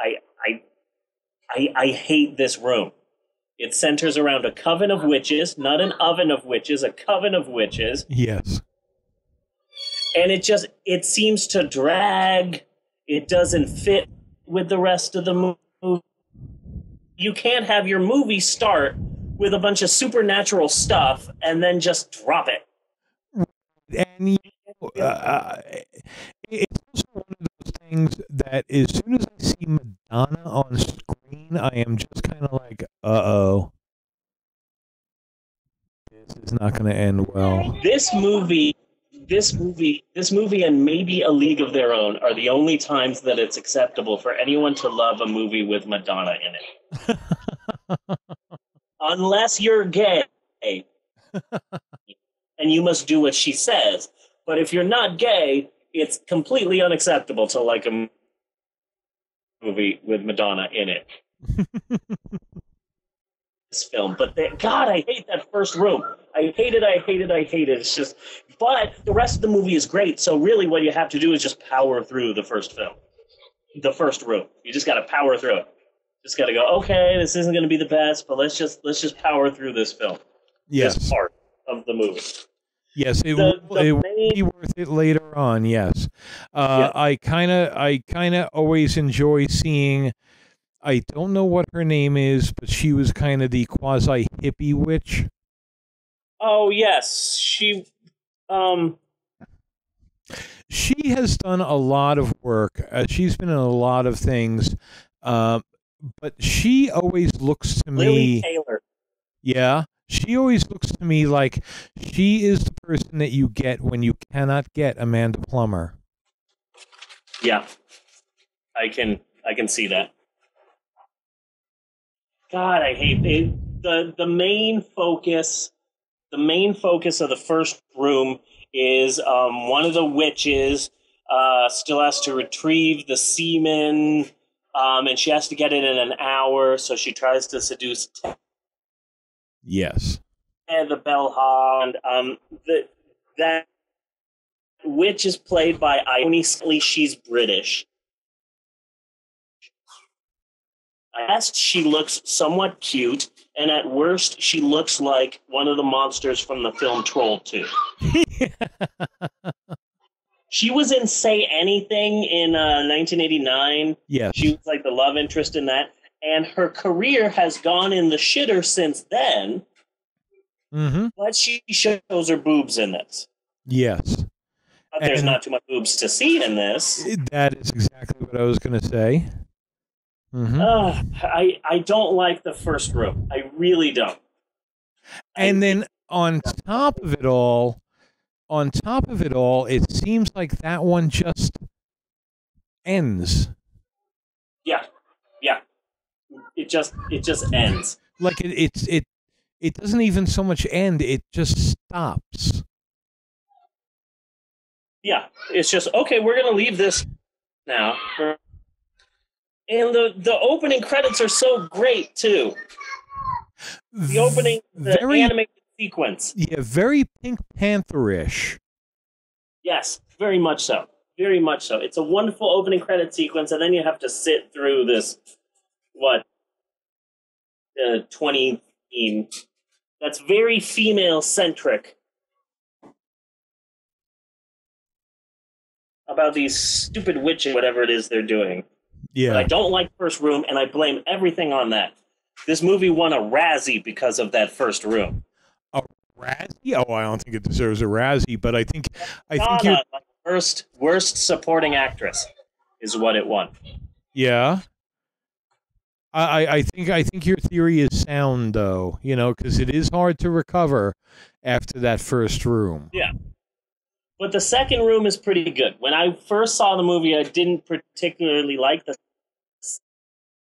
I hate this room. It centers around a coven of witches, not an oven of witches, a coven of witches. Yes. And it seems to drag. It doesn't fit with the rest of the movie. You can't have your movie start with a bunch of supernatural stuff and then just drop it. And it's also one of those things that as soon as I see Madonna on screen, I am just kind of like, uh-oh. This is not going to end well. This movie and maybe A League of Their Own are the only times that it's acceptable for anyone to love a movie with Madonna in it. Unless you're gay. And you must do what she says. But if you're not gay, it's completely unacceptable to like a movie with Madonna in it. This film. But God, I hate that first room. I hate it. It's just, but the rest of the movie is great. So really what you have to do is just power through the first film. The first room. You just got to power through it. Just got to go, okay, this isn't going to be the best, but let's just power through this film. Yes. This part of the movie. Yes, it will be worth it later on. Yes, yeah. I kind of always enjoy seeing. I don't know what her name is, but she was kind of the quasi hippie witch. Oh yes, she has done a lot of work. She's been in a lot of things, but she always looks to me. Lily Taylor. Yeah. She always looks to me like she is the person that you get when you cannot get Amanda Plummer. Yeah, I can see that. God, I hate it. The main focus. The main focus of the first room is one of the witches still has to retrieve the semen, and she has to get it in an hour. So she tries to seduce. Yes. And the Bellhond. That witch is played by Ione Scully. She's British. At best, she looks somewhat cute, and at worst, she looks like one of the monsters from the film Troll 2. She was in Say Anything in 1989. Yes. She was like the love interest in that. And her career has gone in the shitter since then. Mm-hmm. But she shows her boobs in this. Yes. But there's not too much boobs to see in this. That is exactly what I was going to say. Mm-hmm. I don't like the first room. I really don't. And then on top of it all, it seems like that one just ends. Yeah. It just ends. Like it doesn't even so much end, it just stops. Yeah, it's just, okay, we're going to leave this now. And the opening credits are so great, too. The animated sequence. Yeah, very Pink Panther-ish. Yes, very much so. Very much so. It's a wonderful opening credit sequence, and then you have to sit through this, 20 theme. That's very female-centric. About these stupid witches, whatever it is they're doing. Yeah. But I don't like First Room, and I blame everything on that. This movie won a Razzie because of that first room. A Razzie? Oh, I don't think it deserves a Razzie, but I think you're worst supporting actress is what it won. Yeah. I think your theory is sound, though, because it is hard to recover after that first room. Yeah. But the second room is pretty good. When I first saw the movie, I didn't particularly like the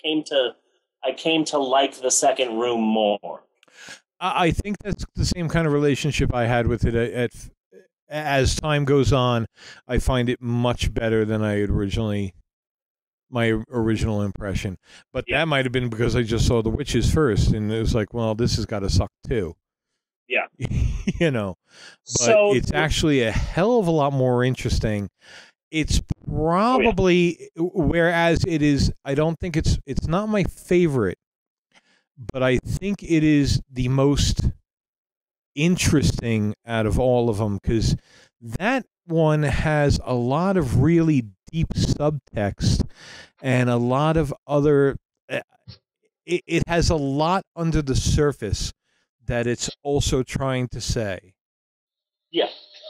came to like the second room more. I think that's the same kind of relationship I had with it. As time goes on, I find it much better than I had my original impression. But that might have been because I just saw The Witches first, and it was like, well, this has got to suck too. Yeah. You know, but so, it's actually a hell of a lot more interesting. It's probably, whereas it is, I don't think it's not my favorite, but I think it is the most interesting out of all of them, because that one has a lot of really deep subtext and a lot of other, it has a lot under the surface that it's also trying to say. Yeah.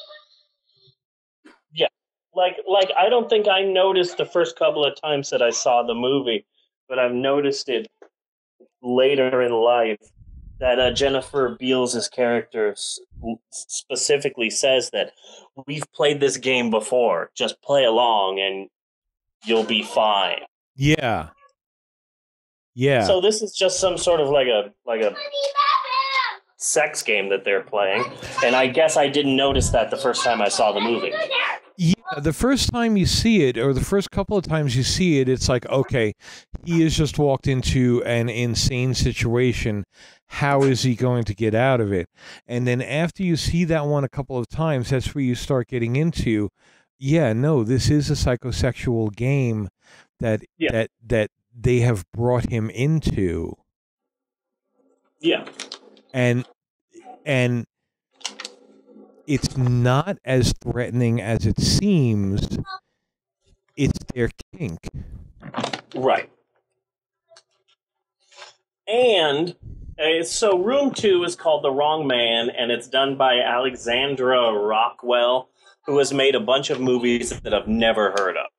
Yeah. Like I don't think I noticed the first couple of times that I saw the movie, but I've noticed it later in life that Jennifer Beals' character specifically says that we've played this game before. Just play along and you'll be fine. Yeah. Yeah. So this is just some sort of like a sex game that they're playing, and I guess I didn't notice that the first time I saw the movie. Yeah, the first time you see it, or the first couple of times you see it, it's like, okay, he has just walked into an insane situation. How is he going to get out of it? And then after you see that one a couple of times, that's where you start getting into, yeah, no, this is a psychosexual game that they have brought him into. Yeah. And it's not as threatening as it seems. It's their kink. Right. And so Room 2 is called The Wrong Man, and it's done by Alexandra Rockwell, who has made a bunch of movies that I've never heard of.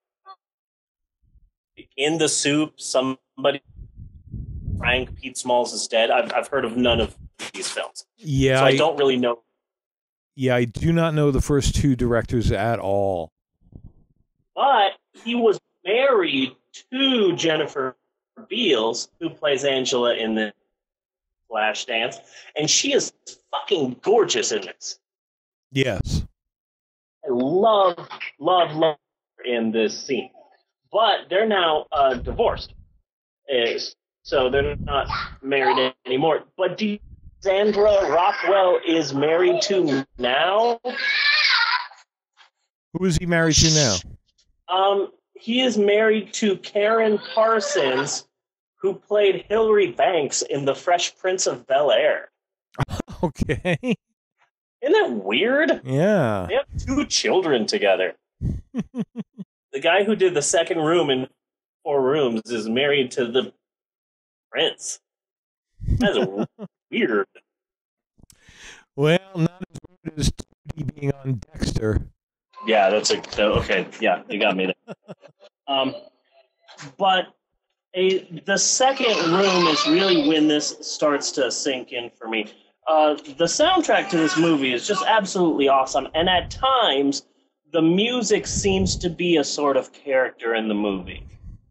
In the Soup, somebody, Frank, Pete Smalls is Dead. I've heard of none of these films. Yeah. So I don't really know. Yeah, I do not know the first two directors at all. But he was married to Jennifer Beals, who plays Angela in the Flashdance, and she is fucking gorgeous in this. Yes. I love her in this scene. But they're now divorced. So they're not married anymore. But Sandra Rockwell is married to now? Who is he married to now? He is married to Karen Parsons, who played Hilary Banks in The Fresh Prince of Bel-Air. Okay. Isn't that weird? Yeah. They have 2 children together. The guy who did The Second Room in 4 Rooms is married to the prince. That's weird. Well, not as weird as Tootie being on Dexter. Yeah, okay. Yeah, you got me there. But the second room is really when this starts to sink in for me. The soundtrack to this movie is just absolutely awesome, and at times the music seems to be a sort of character in the movie.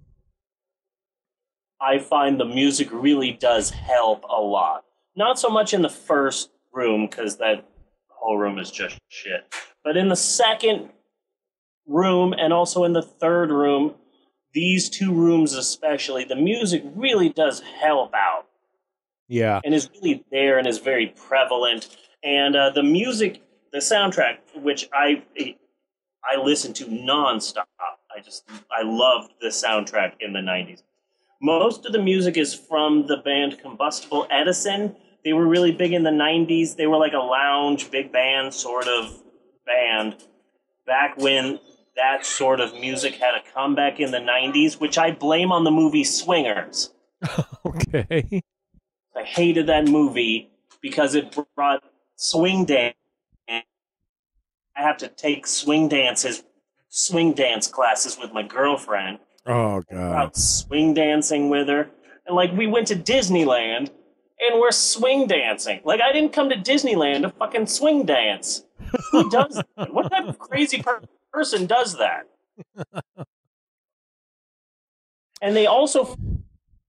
I find the music really does help a lot. Not so much in the first room, because that whole room is just shit. But in the second room and also in the third room, these 2 rooms especially, the music really does help out. Yeah. And is really there and is very prevalent. And the music, the soundtrack, which I listen to nonstop. I loved the soundtrack in the 90s. Most of the music is from the band Combustible Edison. They were really big in the 90s. They were like a lounge, big band sort of band back when that sort of music had a comeback in the 90s, which I blame on the movie Swingers. Okay. I hated that movie because it brought swing dance. I have to take swing dance classes with my girlfriend. Oh, God. Swing dancing with her. And, we went to Disneyland, and we're swing dancing. I didn't come to Disneyland to fucking swing dance. Who does that? What type of crazy person does that? And they also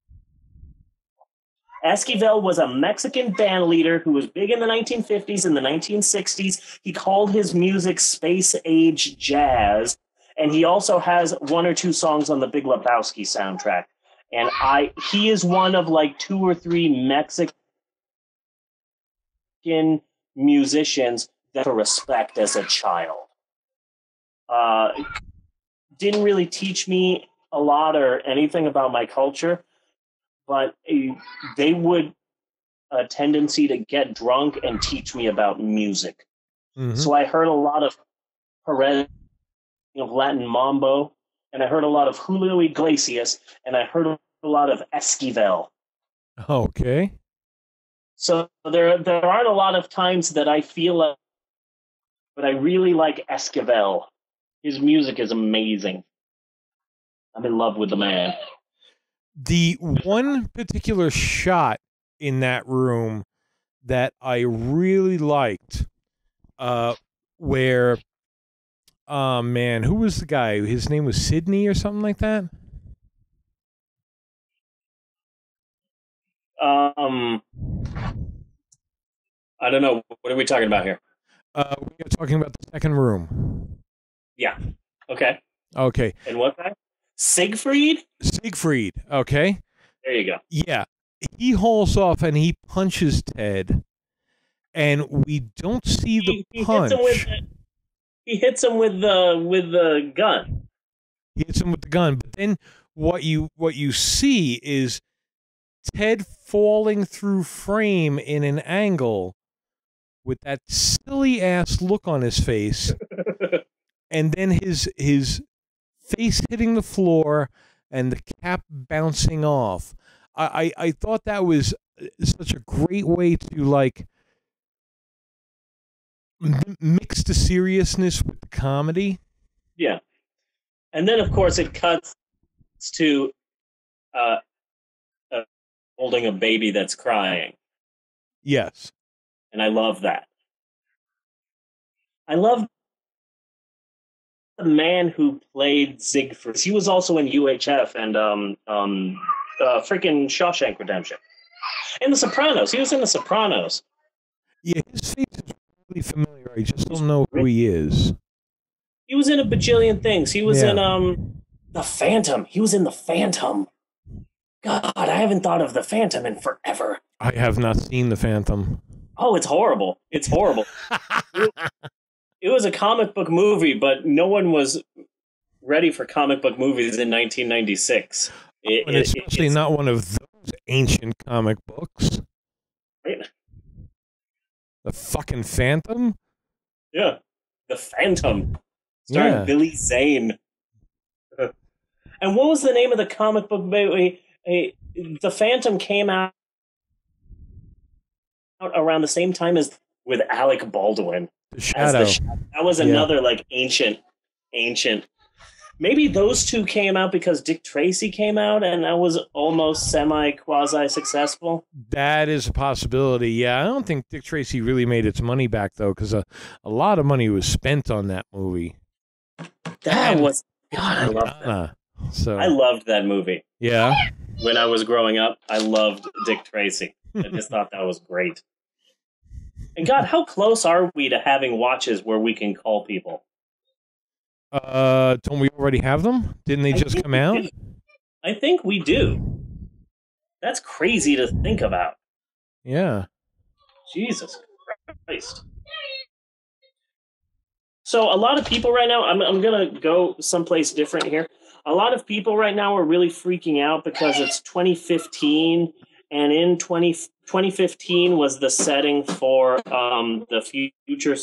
Esquivel was a Mexican band leader who was big in the 1950s and the 1960s. He called his music space age jazz, and he also has one or two songs on the Big Lebowski soundtrack. And he is one of like 2 or 3 Mexican musicians that I respect as a child. Didn't really teach me a lot or anything about my culture, but they would a tendency to get drunk and teach me about music. Mm-hmm. So I heard a lot of Perez, of Latin mambo, and I heard a lot of Julio Iglesias, and I heard a lot of Esquivel. Okay. So there aren't a lot of times that I feel like, but I really like Esquivel. His music is amazing. I'm in love with the man. The one particular shot in that room that I really liked, where, man, who was the guy? His name was Sidney or something like that? I don't know. What are we talking about here? We are talking about the second room. Yeah. Okay. Okay. And what guy? Siegfried? Siegfried. Okay. There you go. Yeah. He hauls off and he punches Ted, and we don't see the punch. He hits him with the gun. He hits him with the gun, but then what you see is Ted falling through frame in an angle with that silly ass look on his face, and then his face hitting the floor and the cap bouncing off. I thought that was such a great way to like mix the seriousness with the comedy. Yeah, and then of course it cuts to holding a baby that's crying. Yes, and I love that. I love the man who played Siegfried. He was also in UHF and freaking Shawshank Redemption. In The Sopranos. He was in The Sopranos. Yeah, his face is really familiar. I just don't know who he is. He was in a bajillion things. He was in The Phantom. He was in The Phantom. God, I haven't thought of The Phantom in forever. I have not seen The Phantom. Oh, it's horrible. It's horrible. It was a comic book movie, but no one was ready for comic book movies in 1996. Especially not one of those ancient comic books. Right? The fucking Phantom? Yeah. The Phantom. Starring Billy Zane. And what was the name of the comic book? The Phantom came out around the same time as with Alec Baldwin. The Shadow. That was another like ancient. Maybe those two came out because Dick Tracy came out and that was almost quasi successful. That is a possibility. Yeah, I don't think Dick Tracy really made its money back though, because a lot of money was spent on that movie. God, I loved that. So I loved that movie. Yeah. When I was growing up, I loved Dick Tracy. I just thought that was great. And God, how close are we to having watches where we can call people? Don't we already have them? Didn't they just come out? I think we do. That's crazy to think about. Yeah. Jesus Christ. So a lot of people right now, I'm going to go someplace different here. A lot of people right now are really freaking out because it's 2015, and in 2015 was the setting for the future.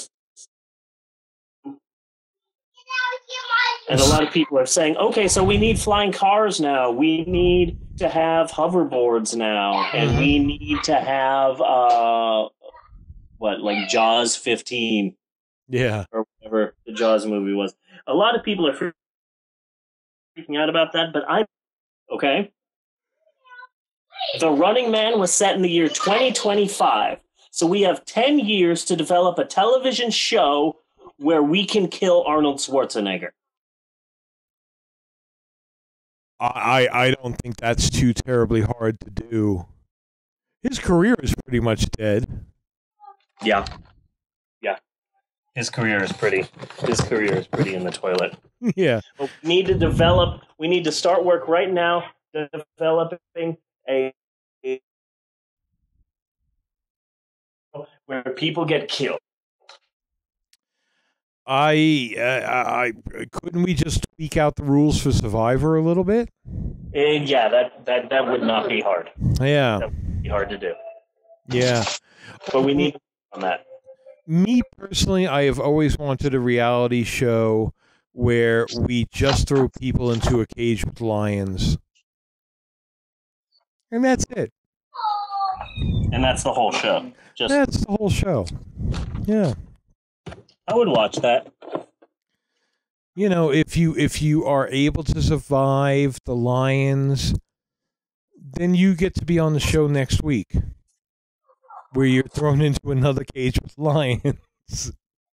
And a lot of people are saying, okay, so we need flying cars now. We need to have hoverboards now. And we need to have, like Jaws 15. Yeah. Or whatever the Jaws movie was. A lot of people are freaking out about that, but okay. The Running Man was set in the year 2025. So we have 10 years to develop a television show where we can kill Arnold Schwarzenegger. I don't think that's too terribly hard to do. His career is pretty much dead. Yeah. His career is pretty in the toilet. Yeah. But we need to start work right now developing a where people get killed. I couldn't we just tweak out the rules for Survivor a little bit? And yeah, that would not be hard. Yeah. That would be hard to do. Yeah. But we need on that. Me personally, I have always wanted a reality show where we just throw people into a cage with lions. And that's it. And that's the whole show. That's the whole show. Yeah. I would watch that. You know, if you are able to survive the lions, then you get to be on the show next week, where you're thrown into another cage with lions.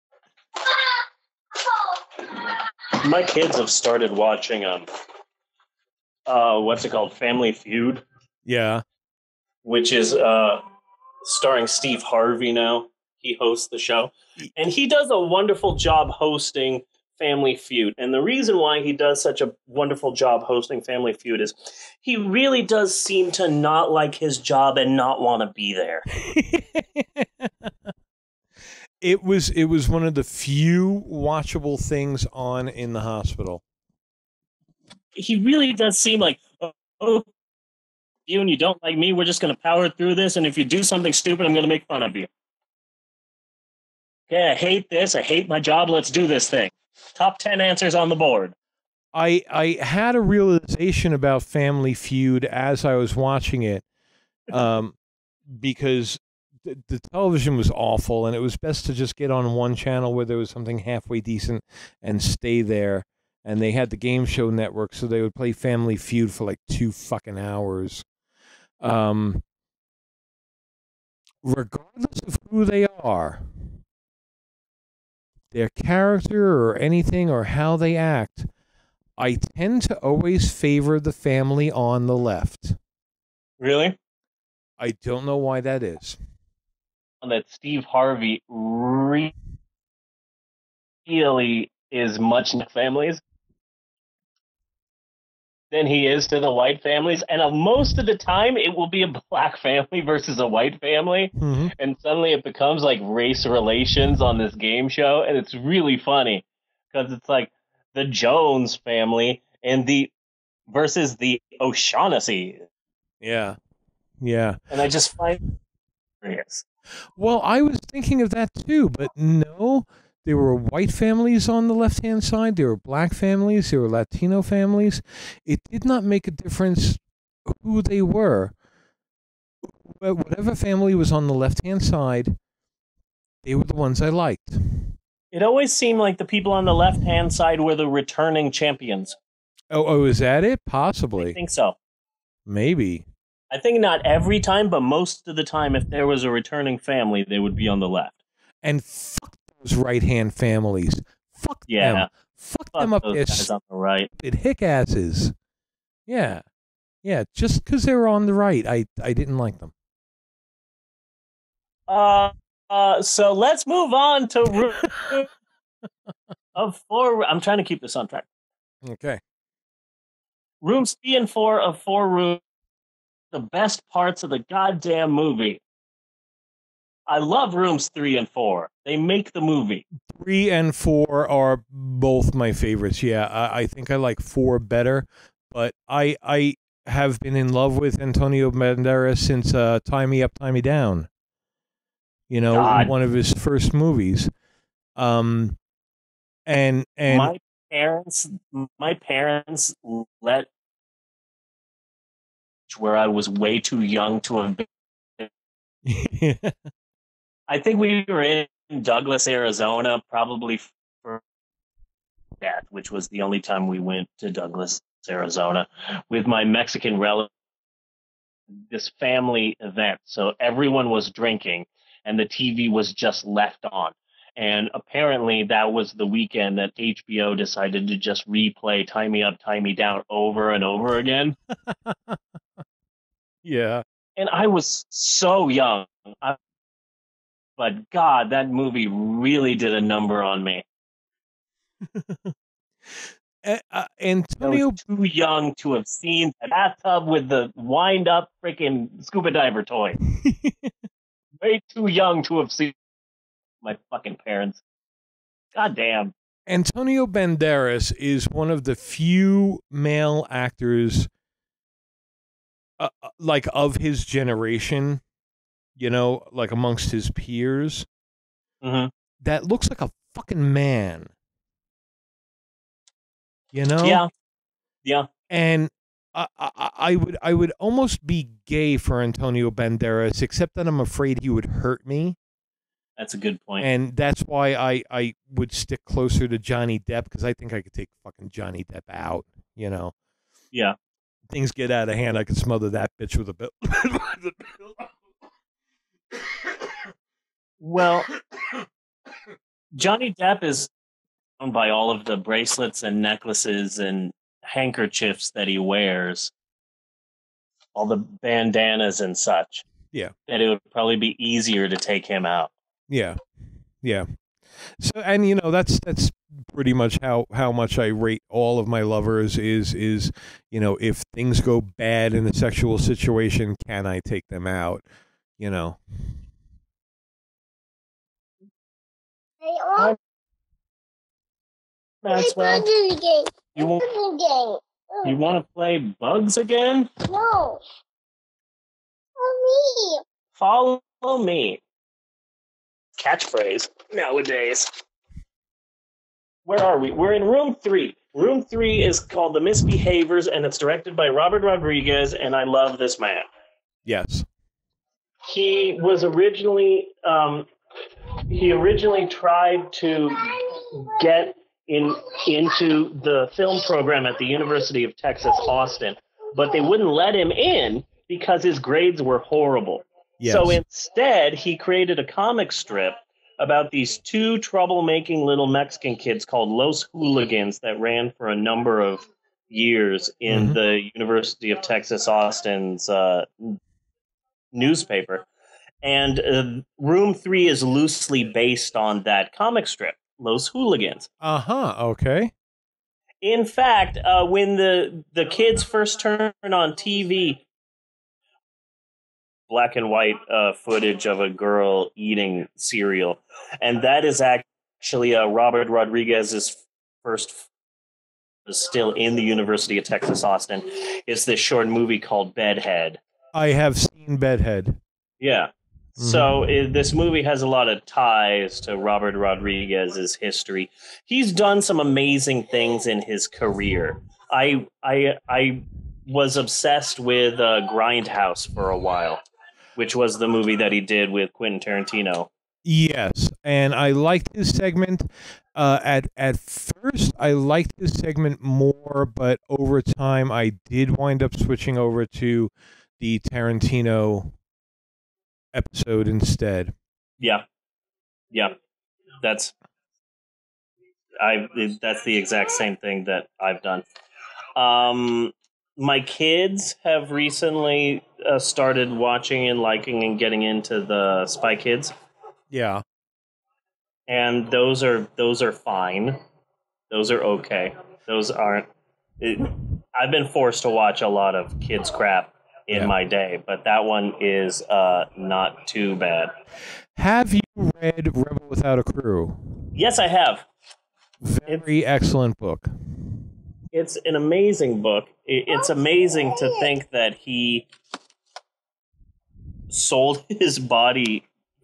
My kids have started watching what's it called? Family Feud. Yeah. Which is starring Steve Harvey now. He hosts the show. And he does a wonderful job hosting Family Feud. And the reason why he does such a wonderful job hosting Family Feud is he really does seem to not like his job and not want to be there. It was one of the few watchable things on in the hospital. He really does seem like, oh, you and you don't like me, we're just going to power through this, and if you do something stupid, I'm going to make fun of you. Okay, I hate this, I hate my job, let's do this thing. Top 10 answers on the board. I had a realization about Family Feud as I was watching it, because the television was awful, and it was best to just get on one channel where there was something halfway decent and stay there. And they had the Game Show Network, so they would play Family Feud for like 2 fucking hours. Regardless of who they are, their character or anything or how they act, I tend to always favor the family on the left. Really? I don't know why that is. That Steve Harvey really is much to families than he is to the white families. And most of the time, it will be a black family versus a white family. Mm-hmm. And suddenly it becomes like race relations on this game show. And it's really funny because it's like the Jones family and versus the O'Shaughnessy. Yeah. Yeah. And I just find curious. Well, I was thinking of that too, but no. There were white families on the left-hand side. There were black families. There were Latino families. It did not make a difference who they were. Whatever family was on the left-hand side, they were the ones I liked. It always seemed like the people on the left-hand side were the returning champions. Oh, is that it? Possibly. I think so. Maybe. I think not every time, but most of the time, if there was a returning family, they would be on the left. And fuck those right-hand families. Fuck them. Fuck them up there. Guys on the right. Hick asses. Yeah. Yeah, just because they were on the right, I didn't like them. So let's move on to room of 4. I'm trying to keep this on track. Okay. Rooms 3 and 4 of 4 rooms. The best parts of the goddamn movie. I love rooms 3 and 4. They make the movie. 3 and 4 are both my favorites. Yeah, I think I like 4 better, but I have been in love with Antonio Banderas since Tie Me Up, Tie Me Down. You know, one of his first movies. And my parents let where I was way too young to have been. I think we were in Douglas, Arizona, probably for that, which was the only time we went to Douglas, Arizona, with my Mexican relative. This family event, so everyone was drinking, and the TV was just left on. And apparently, that was the weekend that HBO decided to just replay "Tie Me Up, Tie Me Down" over and over again. Yeah. And I was so young. But God, that movie really did a number on me. Antonio, I was too young to have seen the bathtub with the wind-up freaking scuba diver toy. Way too young to have seen my fucking parents. God damn. Antonio Banderas is one of the few male actors like of his generation, you know, like amongst his peers, that looks like a fucking man. You know? Yeah. And I would almost be gay for Antonio Banderas, except that I'm afraid he would hurt me. That's a good point. And that's why I would stick closer to Johnny Depp, because I think I could take fucking Johnny Depp out, you know? Yeah. Things get out of hand, I could smother that bitch with a bill. Well, Johnny Depp is owned by all of the bracelets and necklaces and handkerchiefs that he wears, all the bandanas and such. Yeah. That it would probably be easier to take him out. Yeah. So, and you know, that's pretty much how much I rate all of my lovers is, you know, if things go bad in a sexual situation, can I take them out? You know. Maxwell, you want to play bugs again? No. Follow me. Catchphrase nowadays. Where are we? We're in room 3. Room 3 is called The Misbehaviors, and it's directed by Robert Rodriguez, and I love this man. Yes. He was originally tried to get into the film program at the University of Texas, Austin, but they wouldn't let him in because his grades were horrible. Yes. So instead, he created a comic strip about these 2 troublemaking little Mexican kids called Los Hooligans that ran for a number of years in the University of Texas, Austin's newspaper. And Room 3 is loosely based on that comic strip, Los Hooligans. Okay. In fact, when the kids first turned on TV, black and white footage of a girl eating cereal. And that is actually Robert Rodriguez's first, still in the University of Texas, Austin, is this short movie called Bedhead. I have seen Bedhead. Yeah. So this movie has a lot of ties to Robert Rodriguez's history. He's done some amazing things in his career. I was obsessed with Grindhouse for a while, which was the movie that he did with Quentin Tarantino. Yes, and I liked his segment. At first, I liked his segment more, but over time, I did wind up switching over to the Tarantino episode instead. Yeah. That's the exact same thing that I've done. My kids have recently started watching and liking and getting into the Spy Kids. Yeah. And those are fine. Those are okay. Those aren't. I've been forced to watch a lot of kids crap in my day, but that one is not too bad. Have you read Rebel Without a Crew? Yes, I have. Very excellent book. It's an amazing book. It's amazing to think that he sold his body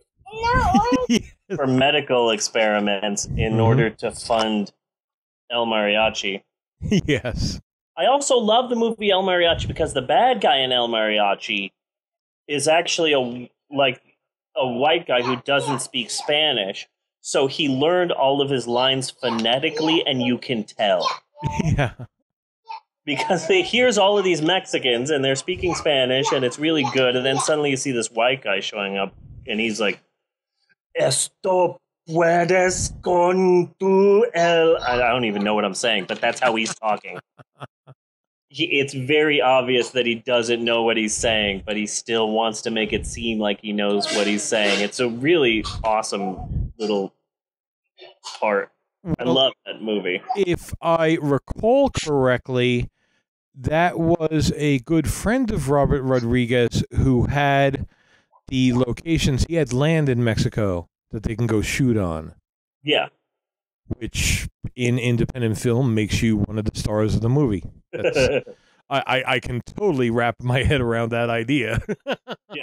for medical experiments in order to fund El Mariachi. Yes. I also love the movie El Mariachi because the bad guy in El Mariachi is actually a white guy who doesn't speak Spanish. So he learned all of his lines phonetically, and you can tell. Yeah. Because he hears all of these Mexicans, and they're speaking Spanish, and it's really good. And then suddenly you see this white guy showing up, and he's like, Esto puedes con tu el... I don't even know what I'm saying, but that's how he's talking. it's very obvious that he doesn't know what he's saying, but he still wants to make it seem like he knows what he's saying. It's a really awesome little part. I love that movie. If I recall correctly, that was a good friend of Robert Rodriguez who had the locations. He had land in Mexico that they can go shoot on. Yeah. Which, in independent film, makes you one of the stars of the movie. I can totally wrap my head around that idea. Yeah.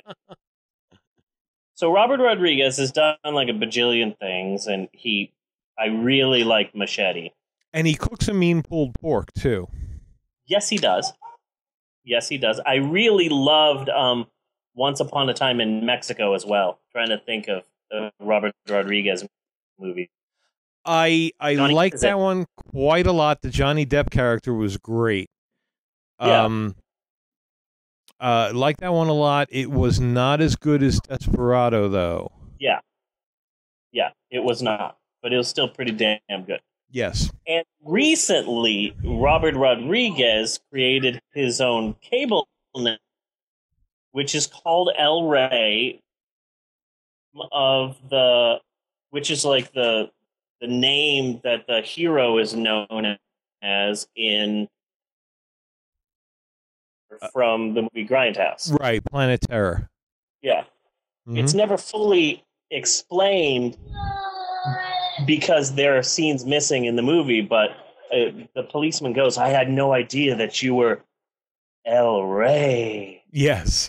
So Robert Rodriguez has done like a bajillion things, and I really like Machete. And he cooks a mean pulled pork, too. Yes, he does. Yes, he does. I really loved Once Upon a Time in Mexico as well. Trying to think of the Robert Rodriguez movie. I like that one quite a lot. The Johnny Depp character was great. Yeah. Like that one a lot. It was not as good as Desperado, though. Yeah. Yeah, it was not. But it was still pretty damn good. Yes. And recently, Robert Rodriguez created his own cable network, which is called El Rey, which is like the name that the hero is known as from the movie Grindhouse. Right, Planet Terror. Yeah. Mm-hmm. It's never fully explained because there are scenes missing in the movie, but the policeman goes, I had no idea that you were El Rey. Yes.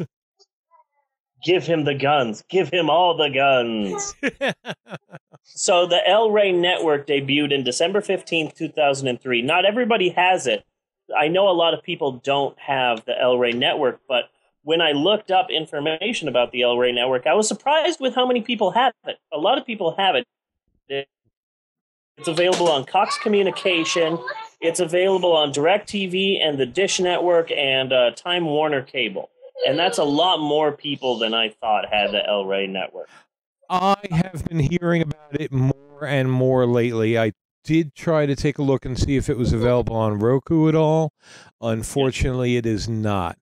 Give him the guns. Give him all the guns. So the El Rey Network debuted in December 15th, 2003. Not everybody has it. I know a lot of people don't have the El Rey Network, but when I looked up information about the El Rey Network, I was surprised with how many people have it. A lot of people have it. It's available on Cox Communication. It's available on DirecTV and the Dish Network and Time Warner Cable. And that's a lot more people than I thought had the El Rey Network. I have been hearing about it more and more lately. I did try to take a look and see if it was available on Roku at all. Unfortunately, it is not.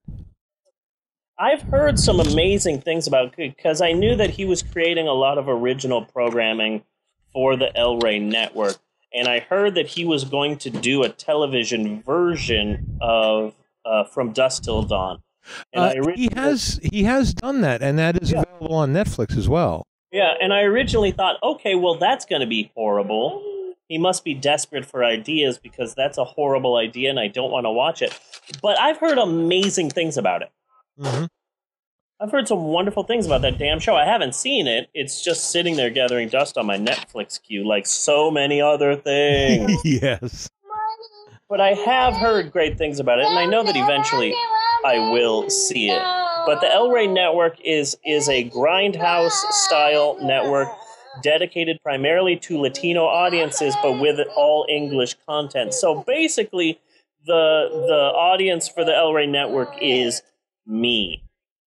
I've heard some amazing things about it because I knew that he was creating a lot of original programming for the El Rey Network. And I heard that he was going to do a television version of From Dusk Till Dawn. And he has done that, and that is available on Netflix as well. Yeah, and I originally thought, okay, well, that's going to be horrible. He must be desperate for ideas because that's a horrible idea, and I don't want to watch it. But I've heard amazing things about it. Mm-hmm. I've heard some wonderful things about that damn show. I haven't seen it. It's just sitting there gathering dust on my Netflix queue like so many other things. Yes. But I have heard great things about it, and I know that eventually I will see it. But the El Rey Network is a Grindhouse-style network dedicated primarily to Latino audiences, but with all English content. So basically, the audience for the El Rey Network is me.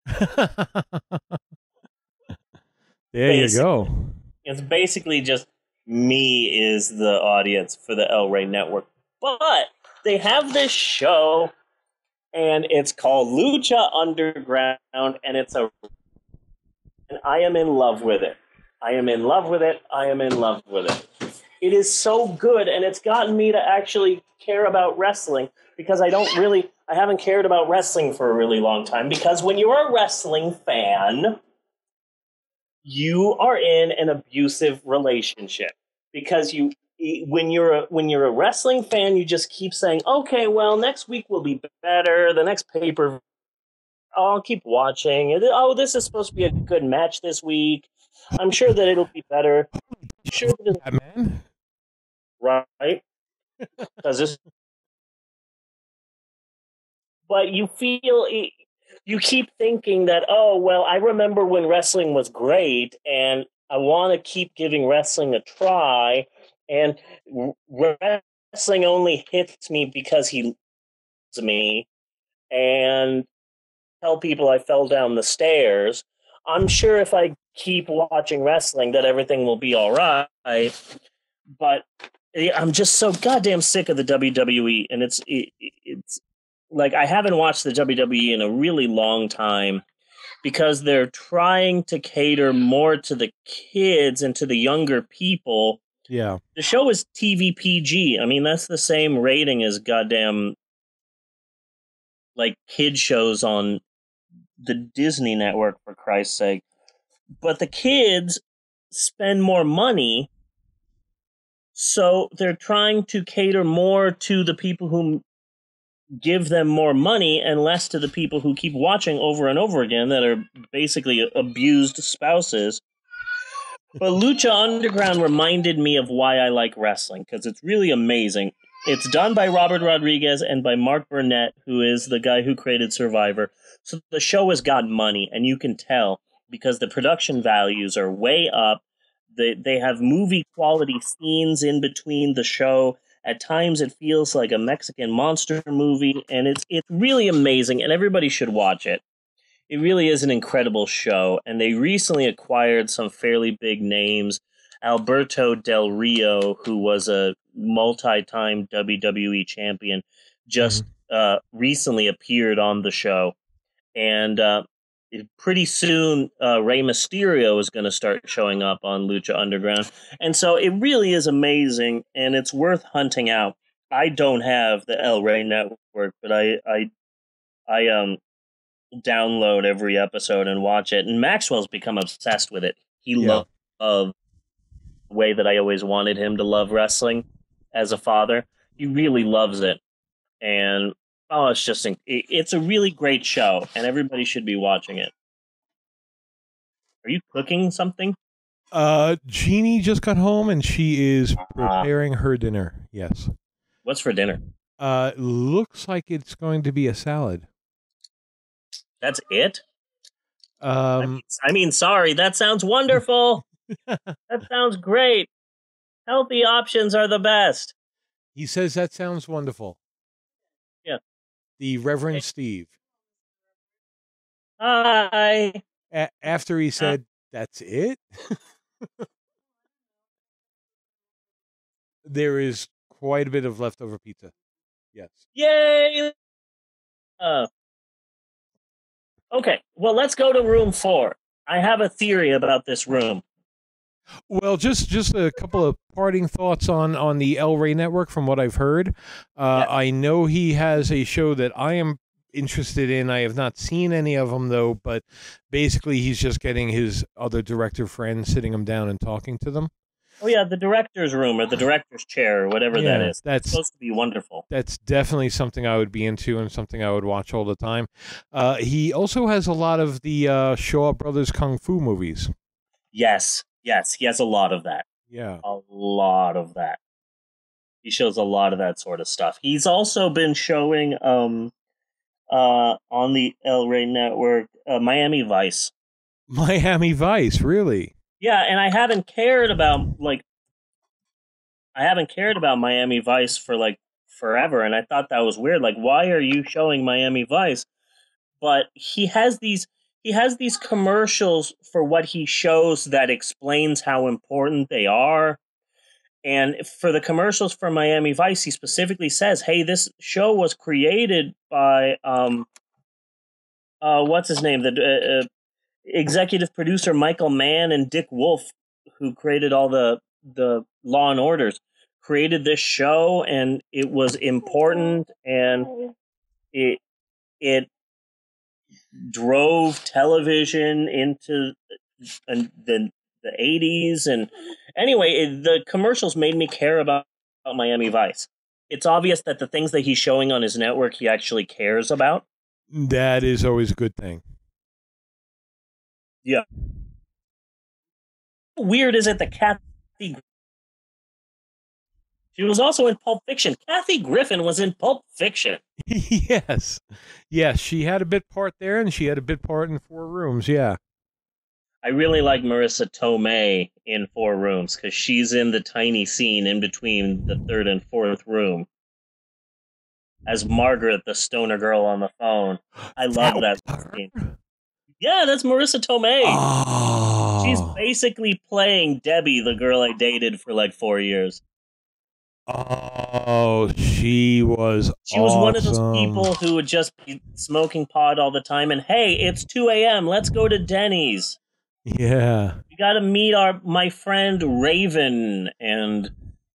There you go. It's basically just me is the audience for the El Rey Network. But they have this show, and it's called Lucha Underground, and I am in love with it. I am in love with it. I am in love with it. It is so good, and it's gotten me to actually care about wrestling because I haven't cared about wrestling for a really long time, because when you're a wrestling fan, you are in an abusive relationship because when you're a wrestling fan, you just keep saying, okay, well, next week will be better. The next paper, I'll keep watching. Oh, this is supposed to be a good match this week. I'm sure that it'll be better. Sure that man. Right? Because this. But you you keep thinking that, oh, well, I remember when wrestling was great, and I want to keep giving wrestling a try, and wrestling only hits me because he loves me, and tell people I fell down the stairs. I'm sure if I keep watching wrestling that everything will be all right, but I'm just so goddamn sick of the WWE, and it's like, I haven't watched the WWE in a really long time because they're trying to cater more to the kids and to the younger people. Yeah. The show is TV PG. I mean, that's the same rating as goddamn, like, kid shows on the Disney network, for Christ's sake. But the kids spend more money, so they're trying to cater more to the people who give them more money and less to the people who keep watching over and over again that are basically abused spouses. But Lucha Underground reminded me of why I like wrestling, because it's really amazing. It's done by Robert Rodriguez and by Mark Burnett, who is the guy who created Survivor. So the show has got money, and you can tell, because the production values are way up. They have movie-quality scenes in between the show. At times it feels like a Mexican monster movie, and it's really amazing, and everybody should watch it. It really is an incredible show, and they recently acquired some fairly big names. Alberto Del Rio, who was a multi-time WWE champion, just recently appeared on the show. And pretty soon, Rey Mysterio is going to start showing up on Lucha Underground. And so it really is amazing, and it's worth hunting out. I don't have the El Rey Network, but I download every episode and watch it. And Maxwell's become obsessed with it. He loves the way that I always wanted him to love wrestling as a father. He really loves it. And it's just, it's a really great show, and everybody should be watching it. Are you cooking something? Jeannie just got home, and she is preparing her dinner. Yes. What's for dinner? Looks like it's going to be a salad. That's it? I mean, sorry, that sounds wonderful. That sounds great. Healthy options are the best. He says that sounds wonderful. Yeah. The Reverend Steve. Hi. After he said, that's it? There is quite a bit of leftover pizza. Yes. Yay! Okay, well, let's go to room 4. I have a theory about this room. Well, just a couple of parting thoughts on the El Rey Network from what I've heard. I know he has a show that I am interested in. I have not seen any of them, though, but basically he's just getting his other director friends, sitting them down and talking to them. Oh, yeah, the director's room or the director's chair or whatever that is. That's supposed to be wonderful. That's definitely something I would be into and something I would watch all the time. He also has a lot of the Shaw Brothers Kung Fu movies. Yes, he has a lot of that. Yeah. A lot of that. He shows a lot of that sort of stuff. He's also been showing on the El Rey Network Miami Vice. Miami Vice, really? Yeah, and I haven't cared about Miami Vice for like forever, and I thought that was weird. Like, why are you showing Miami Vice? But he has these commercials for what he shows that explains how important they are. And for the commercials for Miami Vice, he specifically says, "Hey, this show was created by what's his name? The executive producer Michael Mann and Dick Wolf, who created all the Law and Orders, created this show, and it was important, and it drove television into the 80s." And anyway, the commercials made me care about Miami Vice. It's obvious that the things that he's showing on his network he actually cares about. That is always a good thing. Yeah. How weird is it that Kathy... She was also in Pulp Fiction. Kathy Griffin was in Pulp Fiction. Yes. Yes, she had a bit part there, and she had a bit part in 4 Rooms, yeah. I really like Marissa Tomei in 4 Rooms, because she's in the tiny scene in between the 3rd and 4th room. As Margaret, the stoner girl on the phone. I love that scene. Yeah, that's Marissa Tomei. Oh. She's basically playing Debbie, the girl I dated for like 4 years. Oh, she She was one of those awesome. people who would just be smoking pot all the time. And hey, it's 2 a.m. Let's go to Denny's. Yeah. We got to meet my friend Raven and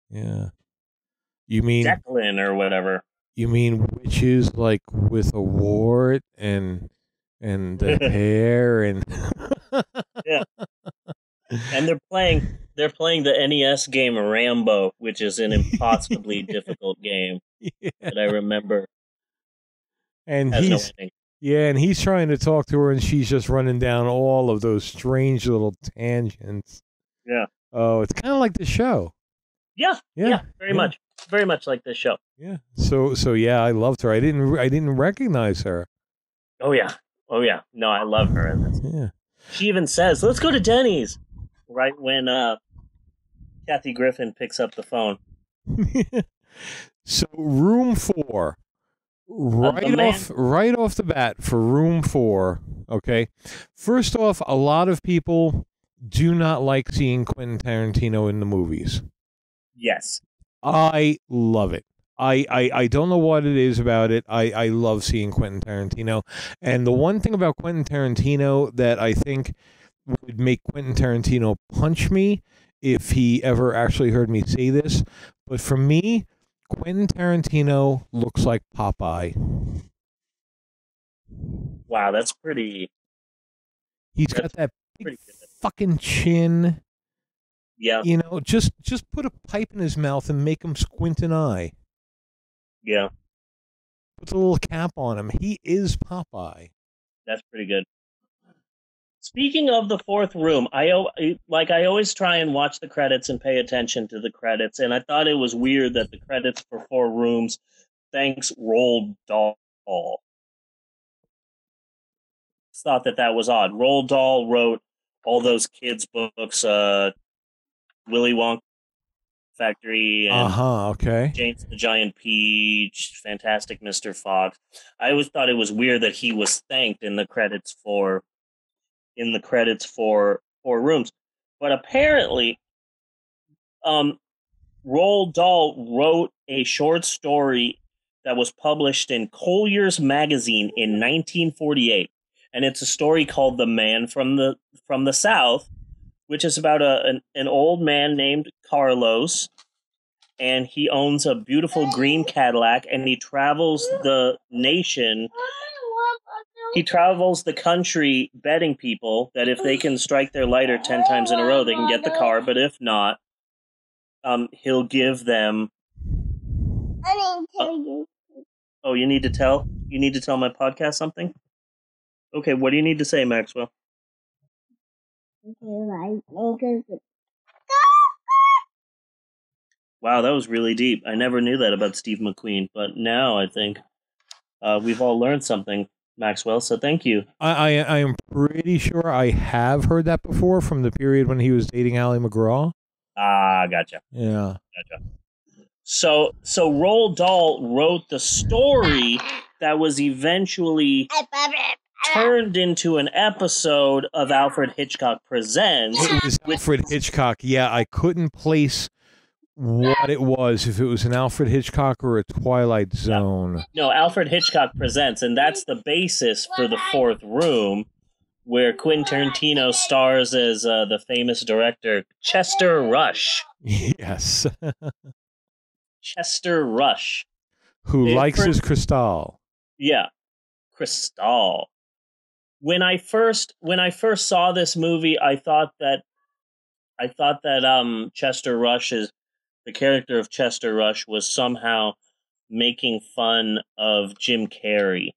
You mean Declan or whatever. You mean witches like with a wart and the hair and yeah. And they're playing the NES game Rambo, which is an impossibly difficult game that I remember. And he's trying to talk to her, and she's just running down all of those strange little tangents. Yeah. Oh, it's kind of like the show. Yeah. Very much like this show. Yeah. So yeah, I loved her. I didn't recognize her. Oh yeah. No, I love her in this. Yeah. She even says, "Let's go to Denny's," right when Kathy Griffin picks up the phone. So room 4, right off the bat for room 4. Okay, first off, a lot of people do not like seeing Quentin Tarantino in the movies. Yes, I love it. I don't know what it is about it. I love seeing Quentin Tarantino. And the one thing about Quentin Tarantino that I think would make Quentin Tarantino punch me if he ever actually heard me say this, but for me, Quentin Tarantino looks like Popeye. Wow, that's pretty... He's got that big fucking chin. Yeah. You know, just put a pipe in his mouth and make him squint an eye. Yeah. Put a little cap on him. He is Popeye. That's pretty good. Speaking of the fourth room, I always try and watch the credits and pay attention to the credits, and I thought it was weird that the credits for Four Rooms thanks Roald Dahl. Thought that was odd. Roald Dahl wrote all those kids' books, Willy Wonka Factory, and okay. James the Giant Peach, Fantastic Mr. Fox. I always thought it was weird that he was thanked in the credits for Four Rooms, but apparently, Roald Dahl wrote a short story that was published in Collier's magazine in 1948, and it's a story called "The Man from the South," which is about an old man named Carlos, and he owns a beautiful green Cadillac, and he travels the nation. He travels the country betting people that if they can strike their lighter 10 times in a row, they can get the car, but if not, he'll give them... I need to tell you. Oh, you need to tell my podcast something? Okay, what do you need to say, Maxwell? Wow, that was really deep. I never knew that about Steve McQueen, but now I think we've all learned something, Maxwell, so thank you. I am pretty sure I have heard that before from the period when he was dating Ally McGraw. Ah, gotcha. Yeah. Gotcha. So Roald Dahl wrote the story that was eventually turned into an episode of Alfred Hitchcock Presents. It was Alfred Hitchcock. Yeah, I couldn't place what it was, if it was an Alfred Hitchcock or a Twilight Zone. No, Alfred Hitchcock Presents, and that's the basis for the Fourth Room, where Quentin Tarantino stars as the famous director Chester Rush. Yes. Chester Rush. Who likes his Cristal. Yeah. Cristal. When I first saw this movie, I thought that Chester Rush the character of Chester Rush was somehow making fun of Jim Carrey,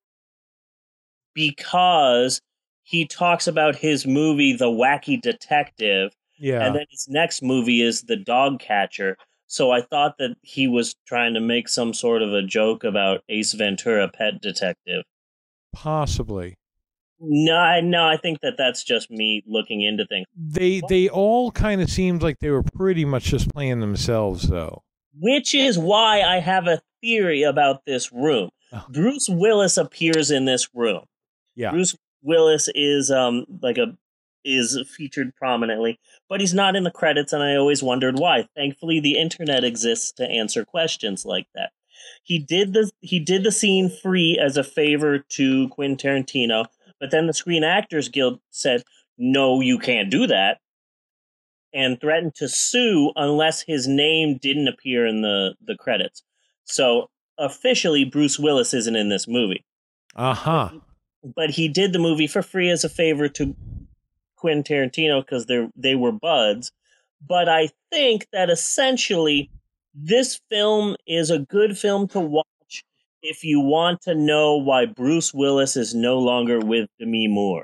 because he talks about his movie The Wacky Detective, and then his next movie is The Dog Catcher. So I thought that he was trying to make some sort of a joke about Ace Ventura, Pet Detective. Possibly. No, I think that's just me looking into things. They all kind of seemed like they were pretty much just playing themselves, though. Which is why I have a theory about this room. Oh. Bruce Willis appears in this room. Yeah. Bruce Willis is featured prominently, but he's not in the credits, and I always wondered why. Thankfully, the internet exists to answer questions like that. He did the scene free as a favor to Quentin Tarantino, but then the Screen Actors Guild said, no, you can't do that, and threatened to sue unless his name didn't appear in the credits. So officially, Bruce Willis isn't in this movie. Uh-huh. But he did the movie for free as a favor to Quentin Tarantino because they were buds. But I think that essentially this film is a good film to watch if you want to know why Bruce Willis is no longer with Demi Moore.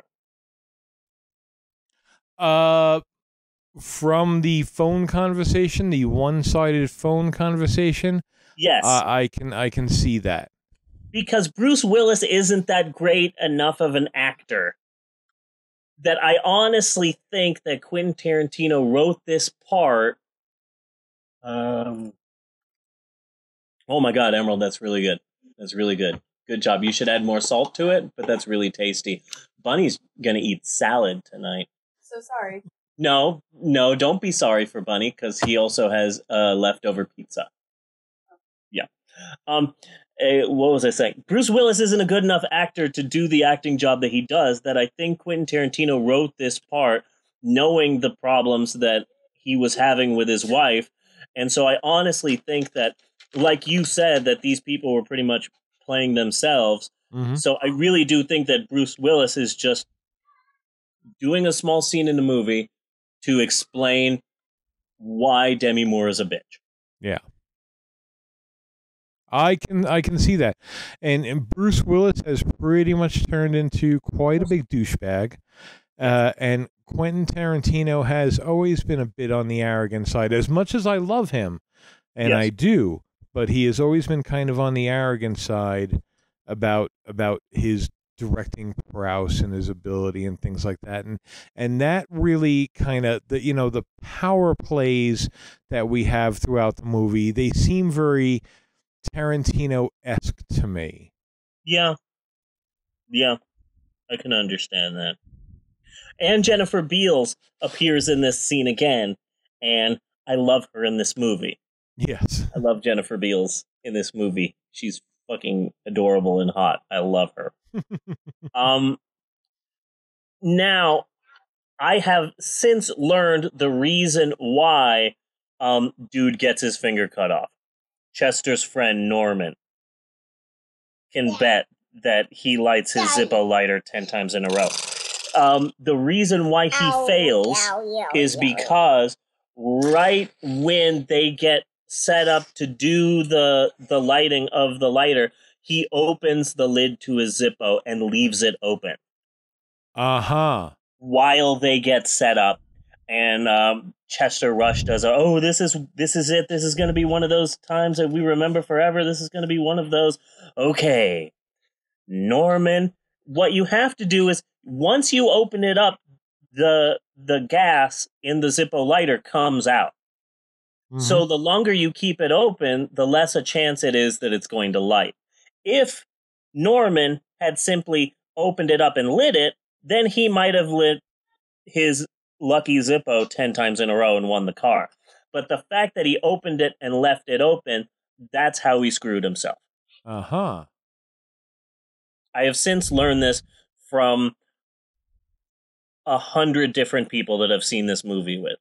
From the phone conversation, the one-sided phone conversation, yes, I can see that. Because Bruce Willis isn't that great enough of an actor that I honestly think that Quentin Tarantino wrote this part. Oh my God, Emerald, that's really good. That's really good. Good job. You should add more salt to it, but that's really tasty. Bunny's gonna eat salad tonight. So sorry. No, don't be sorry for Bunny, because he also has leftover pizza. Yeah. What was I saying? Bruce Willis isn't a good enough actor to do the acting job that he does, that I think Quentin Tarantino wrote this part knowing the problems that he was having with his wife. And so I honestly think that, like you said, that these people were pretty much playing themselves. Mm-hmm. So I really do think that Bruce Willis is just doing a small scene in the movie to explain why Demi Moore is a bitch. Yeah. I can see that. And Bruce Willis has pretty much turned into quite a big douchebag. And Quentin Tarantino has always been a bit on the arrogant side, as much as I love him, and Yes. I do, but he has always been kind of on the arrogant side about his directing prowess and his ability and things like that. And that really kind of, the power plays that we have throughout the movie, they seem very Tarantino-esque to me. Yeah, I can understand that. And Jennifer Beals appears in this scene again, and I love her in this movie. Yes. I love Jennifer Beals in this movie. She's fucking adorable and hot. I love her. Now, I have since learned the reason why dude gets his finger cut off. Chester's friend Norman can bet that he lights his Zippo lighter 10 times in a row. The reason why he fails is because right when they get set up to do the lighting of the lighter, he opens the lid to his Zippo and leaves it open. Uh-huh. While they get set up. And Chester Rush does this is it. This is going to be one of those times that we remember forever. This is going to be one of those. Okay, Norman, what you have to do is once you open it up, the gas in the Zippo lighter comes out. Mm-hmm. So the longer you keep it open, the less a chance it is that it's going to light. If Norman had simply opened it up and lit it, then he might have lit his lucky Zippo 10 times in a row and won the car. But the fact that he opened it and left it open, that's how he screwed himself. Uh-huh. I have since learned this from 100 different people that I've seen this movie with,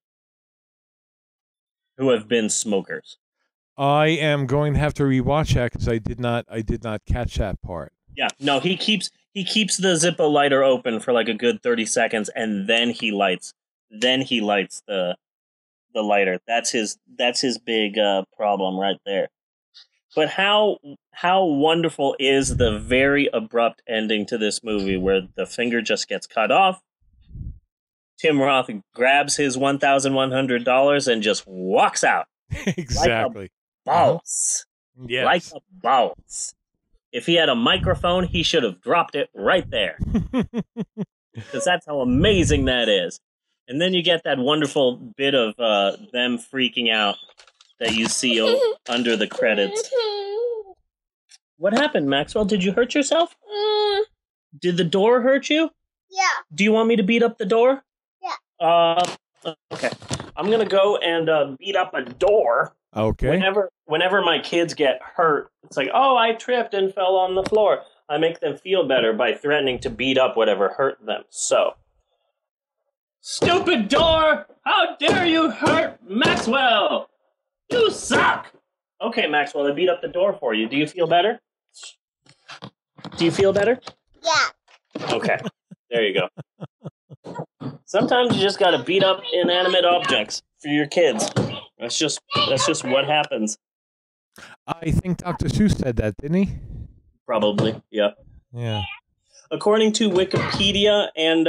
who have been smokers. I am going to have to rewatch that because I did not catch that part. Yeah, no, he keeps the Zippo lighter open for like a good 30 seconds, and then he lights the lighter. That's his big problem right there. But how wonderful is the very abrupt ending to this movie where the finger just gets cut off. Tim Roth grabs his $1,100 and just walks out. Exactly. Like a boss. Yes. Like a boss. If he had a microphone, he should have dropped it right there. Because that's how amazing that is. And then you get that wonderful bit of them freaking out that you see under the credits. What happened, Maxwell? Did you hurt yourself? Did the door hurt you? Yeah. Do you want me to beat up the door? Yeah. Okay. I'm going to go and beat up a door. Okay. Whenever my kids get hurt, it's like, oh, I tripped and fell on the floor. I make them feel better by threatening to beat up whatever hurt them. So, stupid door! How dare you hurt Maxwell? You suck! Okay, Maxwell, I beat up the door for you. Do you feel better? Do you feel better? Yeah. Okay, there you go. Sometimes you just gotta beat up inanimate objects for your kids. That's just what happens. I think Dr. Seuss said that, didn't he? Probably, yeah. Yeah. According to Wikipedia and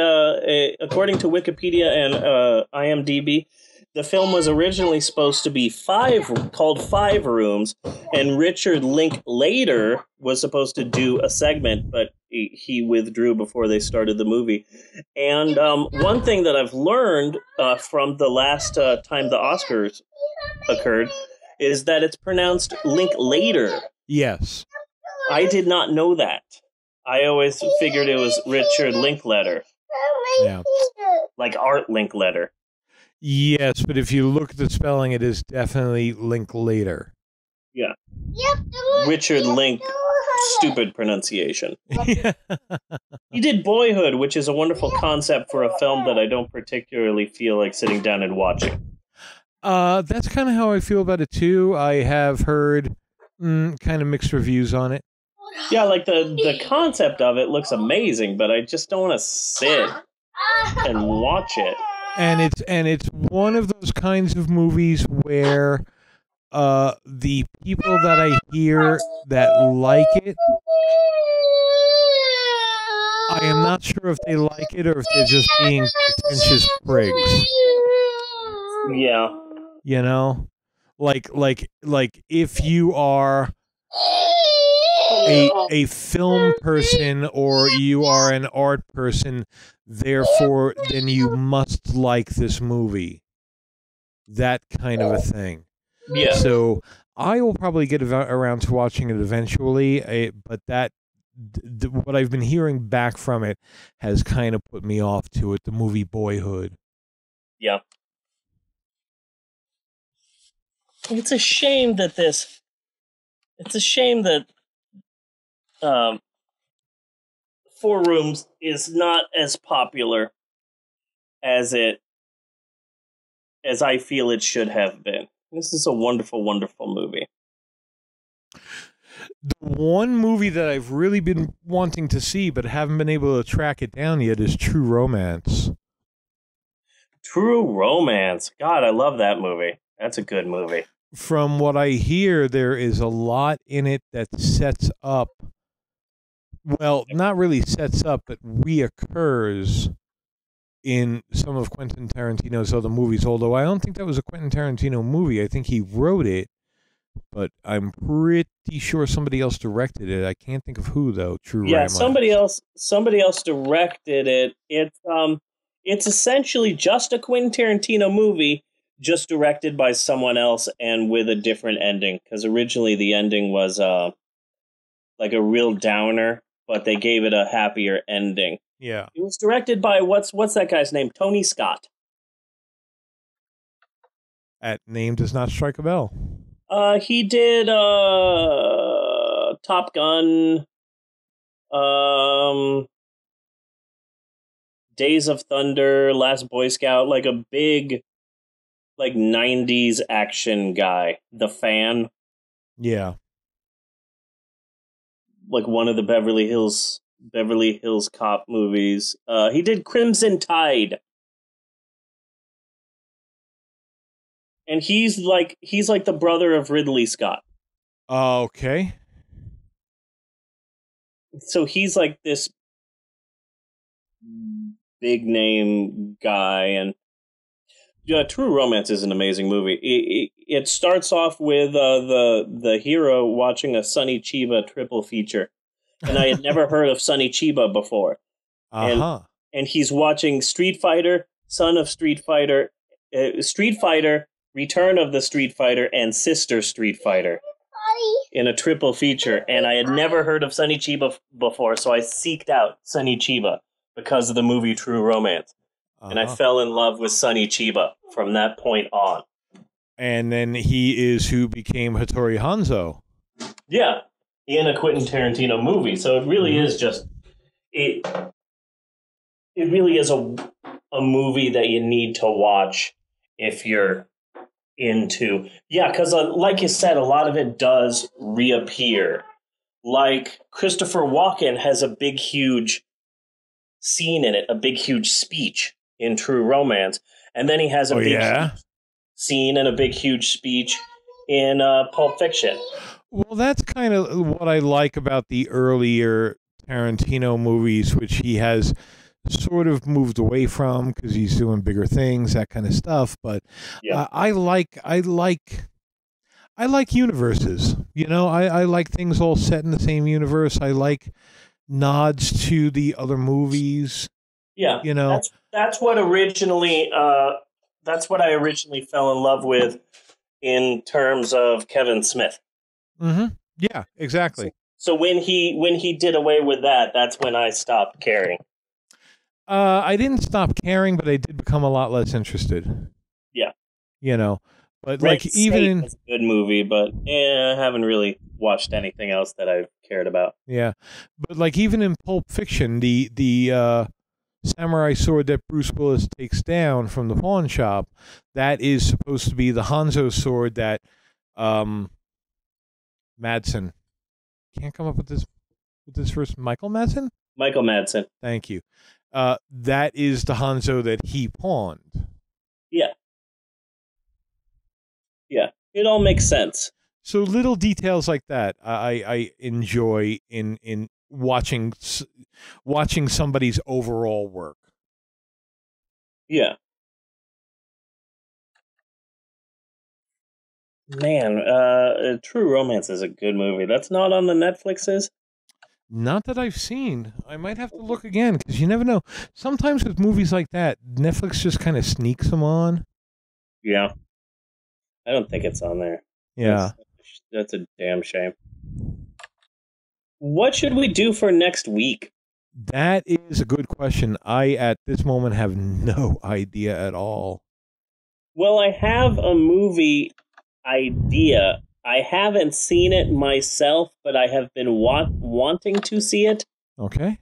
IMDb, the film was originally supposed to be called Five Rooms, and Richard Linklater was supposed to do a segment, but he withdrew before they started the movie. And one thing that I've learned from the last time the Oscars occurred is that it's pronounced Linklater. Yes. I did not know that. I always figured it was Richard Linklater. Yeah. Like Art Linkletter. Yes, but if you look at the spelling, it is definitely Linklater. Yeah. Richard Link, stupid pronunciation. He did Boyhood, which is a wonderful concept for a film that I don't particularly feel like sitting down and watching. That's kind of how I feel about it, too. I have heard kind of mixed reviews on it. Yeah, like the concept of it looks amazing, but I just don't want to sit and watch it. And it's one of those kinds of movies where the people that I hear that like it, I am not sure if they like it or if they're just being pretentious prigs. Yeah. You know? Like if you are a film person or you are an art person, therefore then you must like this movie. That kind of a thing. Yeah. So I will probably get around to watching it eventually, but that what I've been hearing back from it has kind of put me off to it, the movie Boyhood. Yeah. It's a shame that Four Rooms is not as popular as I feel it should have been. This is a wonderful, wonderful movie. The one movie that I've really been wanting to see but haven't been able to track it down yet is True Romance. True Romance. God, I love that movie. That's a good movie. From what I hear, there is a lot in it that sets up, well, not really sets up, but reoccurs in some of Quentin Tarantino's other movies, although I don't think that was a Quentin Tarantino movie. I think he wrote it, but I'm pretty sure somebody else directed it. I can't think of who, though. True Romance. Yeah, somebody else directed it. It's essentially just a Quentin Tarantino movie, just directed by someone else and with a different ending. Because originally the ending was like a real downer, but they gave it a happier ending. Yeah. It was directed by what's that guy's name? Tony Scott. That name does not strike a bell. He did Top Gun, Days of Thunder, Last Boy Scout, like a big, like 90s action guy. The Fan. Yeah. Like one of the Beverly Hills Cop movies. He did Crimson Tide. And he's like the brother of Ridley Scott. Okay. So he's like this big name guy, and True Romance is an amazing movie. It starts off with the hero watching a Sonny Chiba triple feature, and I had never heard of Sonny Chiba before. And he's watching Street Fighter, Son of Street Fighter, Street Fighter, Return of the Street Fighter, and Sister Street Fighter in a triple feature. And I had never heard of Sonny Chiba before, so I seeked out Sonny Chiba because of the movie True Romance. And I fell in love with Sonny Chiba from that point on. And then he is who became Hattori Hanzo. Yeah, in a Quentin Tarantino movie. So it really is just it really is a movie that you need to watch if you're into. Yeah, because like you said, a lot of it does reappear. Like Christopher Walken has a big, huge scene in it, a big, huge speech in True Romance. And then he has a big huge scene and a big, huge speech in Pulp Fiction. Well, that's kind of what I like about the earlier Tarantino movies, which he has sort of moved away from because he's doing bigger things, that kind of stuff. But I like universes. You know, I like things all set in the same universe. I like nods to the other movies. Yeah, you know, that's what originally that's what I originally fell in love with in terms of Kevin Smith. Mm-hmm. Yeah, exactly. So when he did away with that, that's when I stopped caring. I didn't stop caring, but I did become a lot less interested. Yeah, you know, but Red like State even was a good movie, but I haven't really watched anything else that I've cared about. Yeah, but like even in Pulp Fiction, the samurai sword that Bruce Willis takes down from the pawn shop, that is supposed to be the Hanzo sword that Madsen can't come up with this first. Michael Madsen. Michael Madsen. Thank you. That is the Hanzo that he pawned. Yeah. Yeah, it all makes sense. So little details like that, I enjoy in watching somebody's overall work. Yeah. Man, True Romance is a good movie. That's not on the Netflixes? Not that I've seen. I might have to look again, because you never know. Sometimes with movies like that, Netflix just kind of sneaks them on. Yeah. I don't think it's on there. Yeah. That's a damn shame. What should we do for next week? That is a good question. I, at this moment, have no idea at all. Well, I have a movie idea. I haven't seen it myself, but I have been wanting to see it. Okay.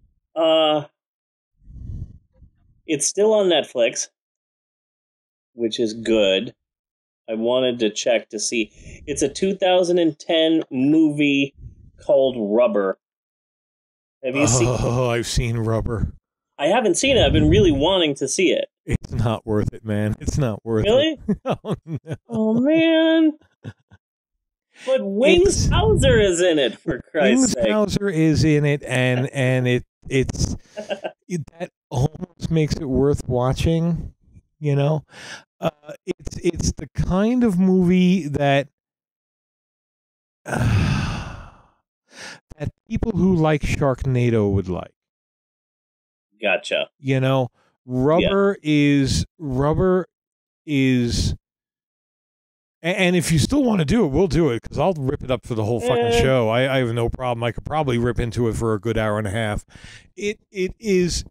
It's still on Netflix, which is good. I wanted to check to see. It's a 2010 movie called Rubber. Have you seen it? Oh, I've seen Rubber. I haven't seen it. I've been really wanting to see it. It's not worth it, man. It's not worth it. Really? Oh, no. Oh, man. But Wings Hauser is in it, for Christ's sake. Wings Hauser is in it, and it's that almost makes it worth watching. You know, it's the kind of movie that that people who like Sharknado would like. Gotcha. You know, Rubber is. And if you still want to do it, we'll do it, because I'll rip it up for the whole fucking show. I have no problem. I could probably rip into it for a good hour and a half. It is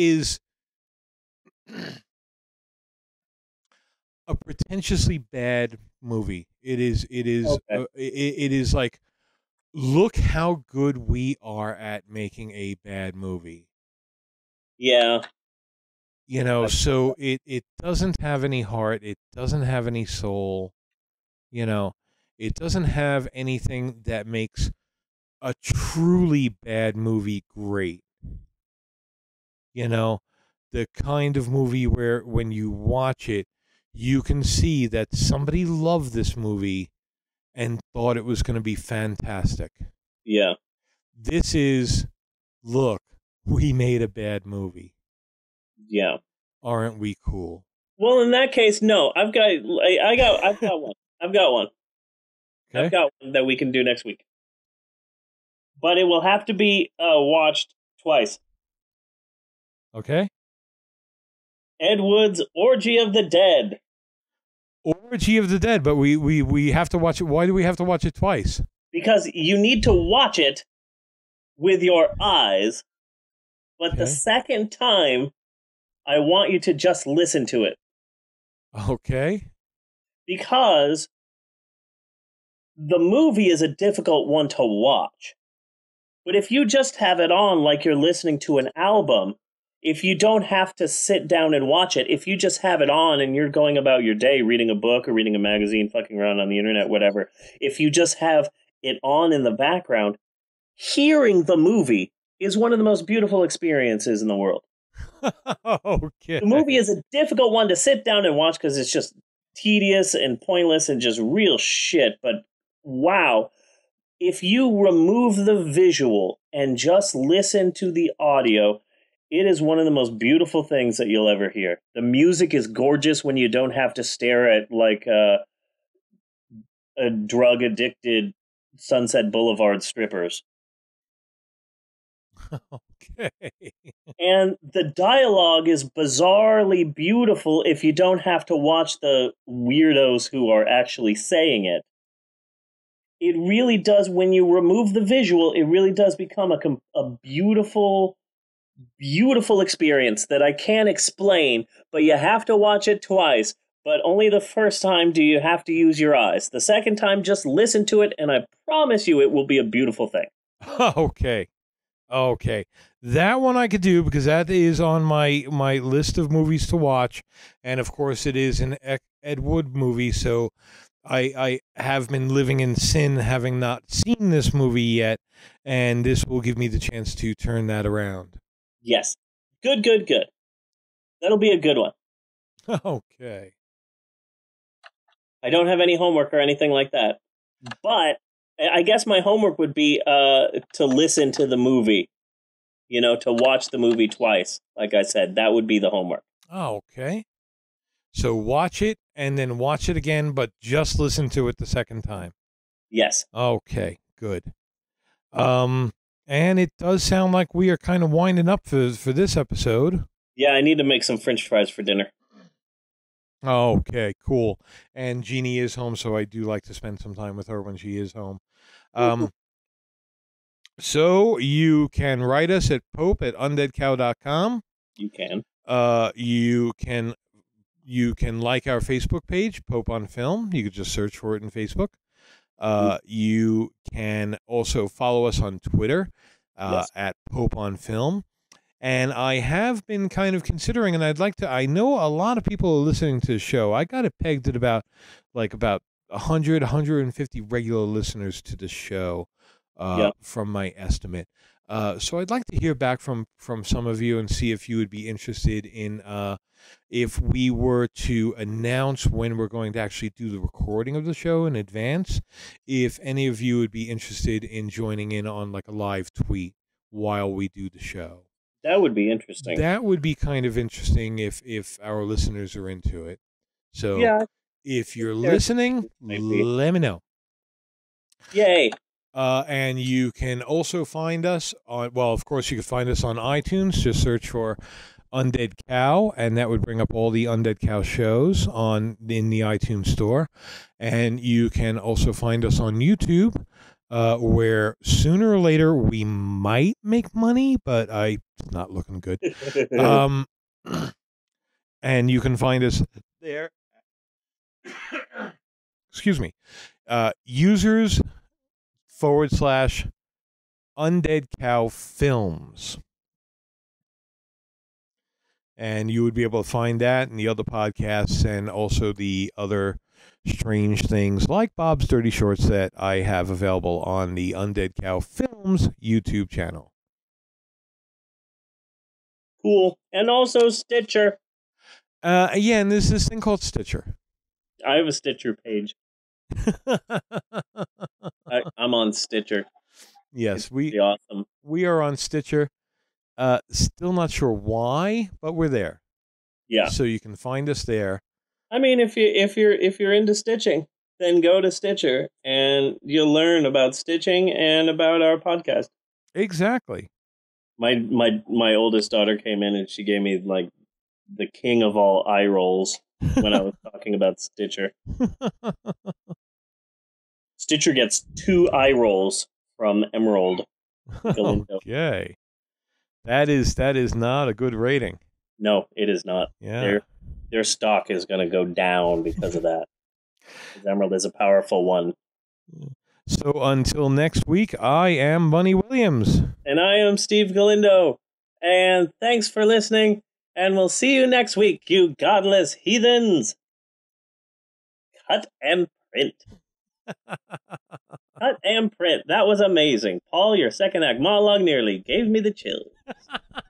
a pretentiously bad movie. It is okay. It is like, look how good we are at making a bad movie. Yeah. You know, so it doesn't have any heart. It doesn't have any soul. You know, it doesn't have anything that makes a truly bad movie great. You know, the kind of movie where when you watch it, you can see that somebody loved this movie and thought it was going to be fantastic. Yeah. This is, look, we made a bad movie. Yeah. Aren't we cool? Well, in that case, no. I've got one. I've got one. Okay. I've got one that we can do next week. But it will have to be watched twice. Okay. Ed Wood's Orgy of the Dead. Orgy of the Dead, but we have to watch it. Why do we have to watch it twice? Because you need to watch it with your eyes, but the second time, I want you to just listen to it. Okay. because the movie is a difficult one to watch. But if you just have it on like you're listening to an album, if you don't have to sit down and watch it, if you just have it on and you're going about your day reading a book or reading a magazine, fucking around on the internet, whatever, if you just have it on in the background, hearing the movie is one of the most beautiful experiences in the world. Okay. The movie is a difficult one to sit down and watch because it's just tedious and pointless and just real shit. But wow, if you remove the visual and just listen to the audio, it is one of the most beautiful things that you'll ever hear. The music is gorgeous when you don't have to stare at like a drug-addicted Sunset Boulevard strippers. Okay. And the dialogue is bizarrely beautiful if you don't have to watch the weirdos who are actually saying it. It really does, when you remove the visual, it really does become a beautiful, beautiful experience that I can't explain, but you have to watch it twice. But only the first time do you have to use your eyes. The second time, just listen to it, and I promise you it will be a beautiful thing. Okay. Okay. That one I could do because that is on my list of movies to watch. And, of course, it is an Ed Wood movie, so I have been living in sin having not seen this movie yet, and this will give me the chance to turn that around. Yes. Good, good, good. That'll be a good one. Okay. I don't have any homework or anything like that. But I guess my homework would be to listen to the movie. You know, to watch the movie twice. Like I said, that would be the homework. Oh, okay. So watch it and then watch it again, but just listen to it the second time. Yes. Okay, good. And it does sound like we are kind of winding up for this episode. Yeah, I need to make some French fries for dinner. Okay, cool. And Jeannie is home, so I do like to spend some time with her when she is home. So you can write us at pope@undeadcow.com. You can. You can like our Facebook page, Pope on Film. You could just search for it in Facebook. You can also follow us on Twitter at Pope on Film. And I have been kind of considering, and I know a lot of people are listening to the show. I got it pegged at about 100, 150 regular listeners to the show from my estimate. So I'd like to hear back from some of you and see if you would be interested in if we were to announce when we're going to actually do the recording of the show in advance, if any of you would be interested in joining in on like a live tweet while we do the show. That would be interesting. That would be kind of interesting if our listeners are into it. So if you're listening, let me know. Yay. And you can also find us on, well, of course, you can find us on iTunes. Just search for Undead Cow, and that would bring up all the Undead Cow shows in the iTunes store. And you can also find us on YouTube, where sooner or later we might make money, but it's not looking good. And you can find us there. Excuse me. users/Undead Cow Films. And you would be able to find that and the other podcasts and also the other strange things like Bob's Dirty Shorts that I have available on the Undead Cow Films YouTube channel. Cool. And also Stitcher. And there's this thing called Stitcher. I have a Stitcher page. I'm on Stitcher. Yes, awesome. We are on Stitcher. Still not sure why, but we're there. Yeah. So you can find us there. I mean, if you're into stitching, then go to Stitcher and you'll learn about stitching and about our podcast. Exactly. My oldest daughter came in and she gave me like the king of all eye rolls when I was talking about Stitcher. Stitcher gets 2 eye rolls from Emerald. Okay. That is not a good rating. No, it is not. Yeah. Their stock is going to go down because of that. Emerald is a powerful one. So until next week, I am Bunny Williams. And I am Steve Galindo. And thanks for listening. And we'll see you next week, you godless heathens. Cut and print. Cut and print. That was amazing. Paul, your second act monologue nearly gave me the chills.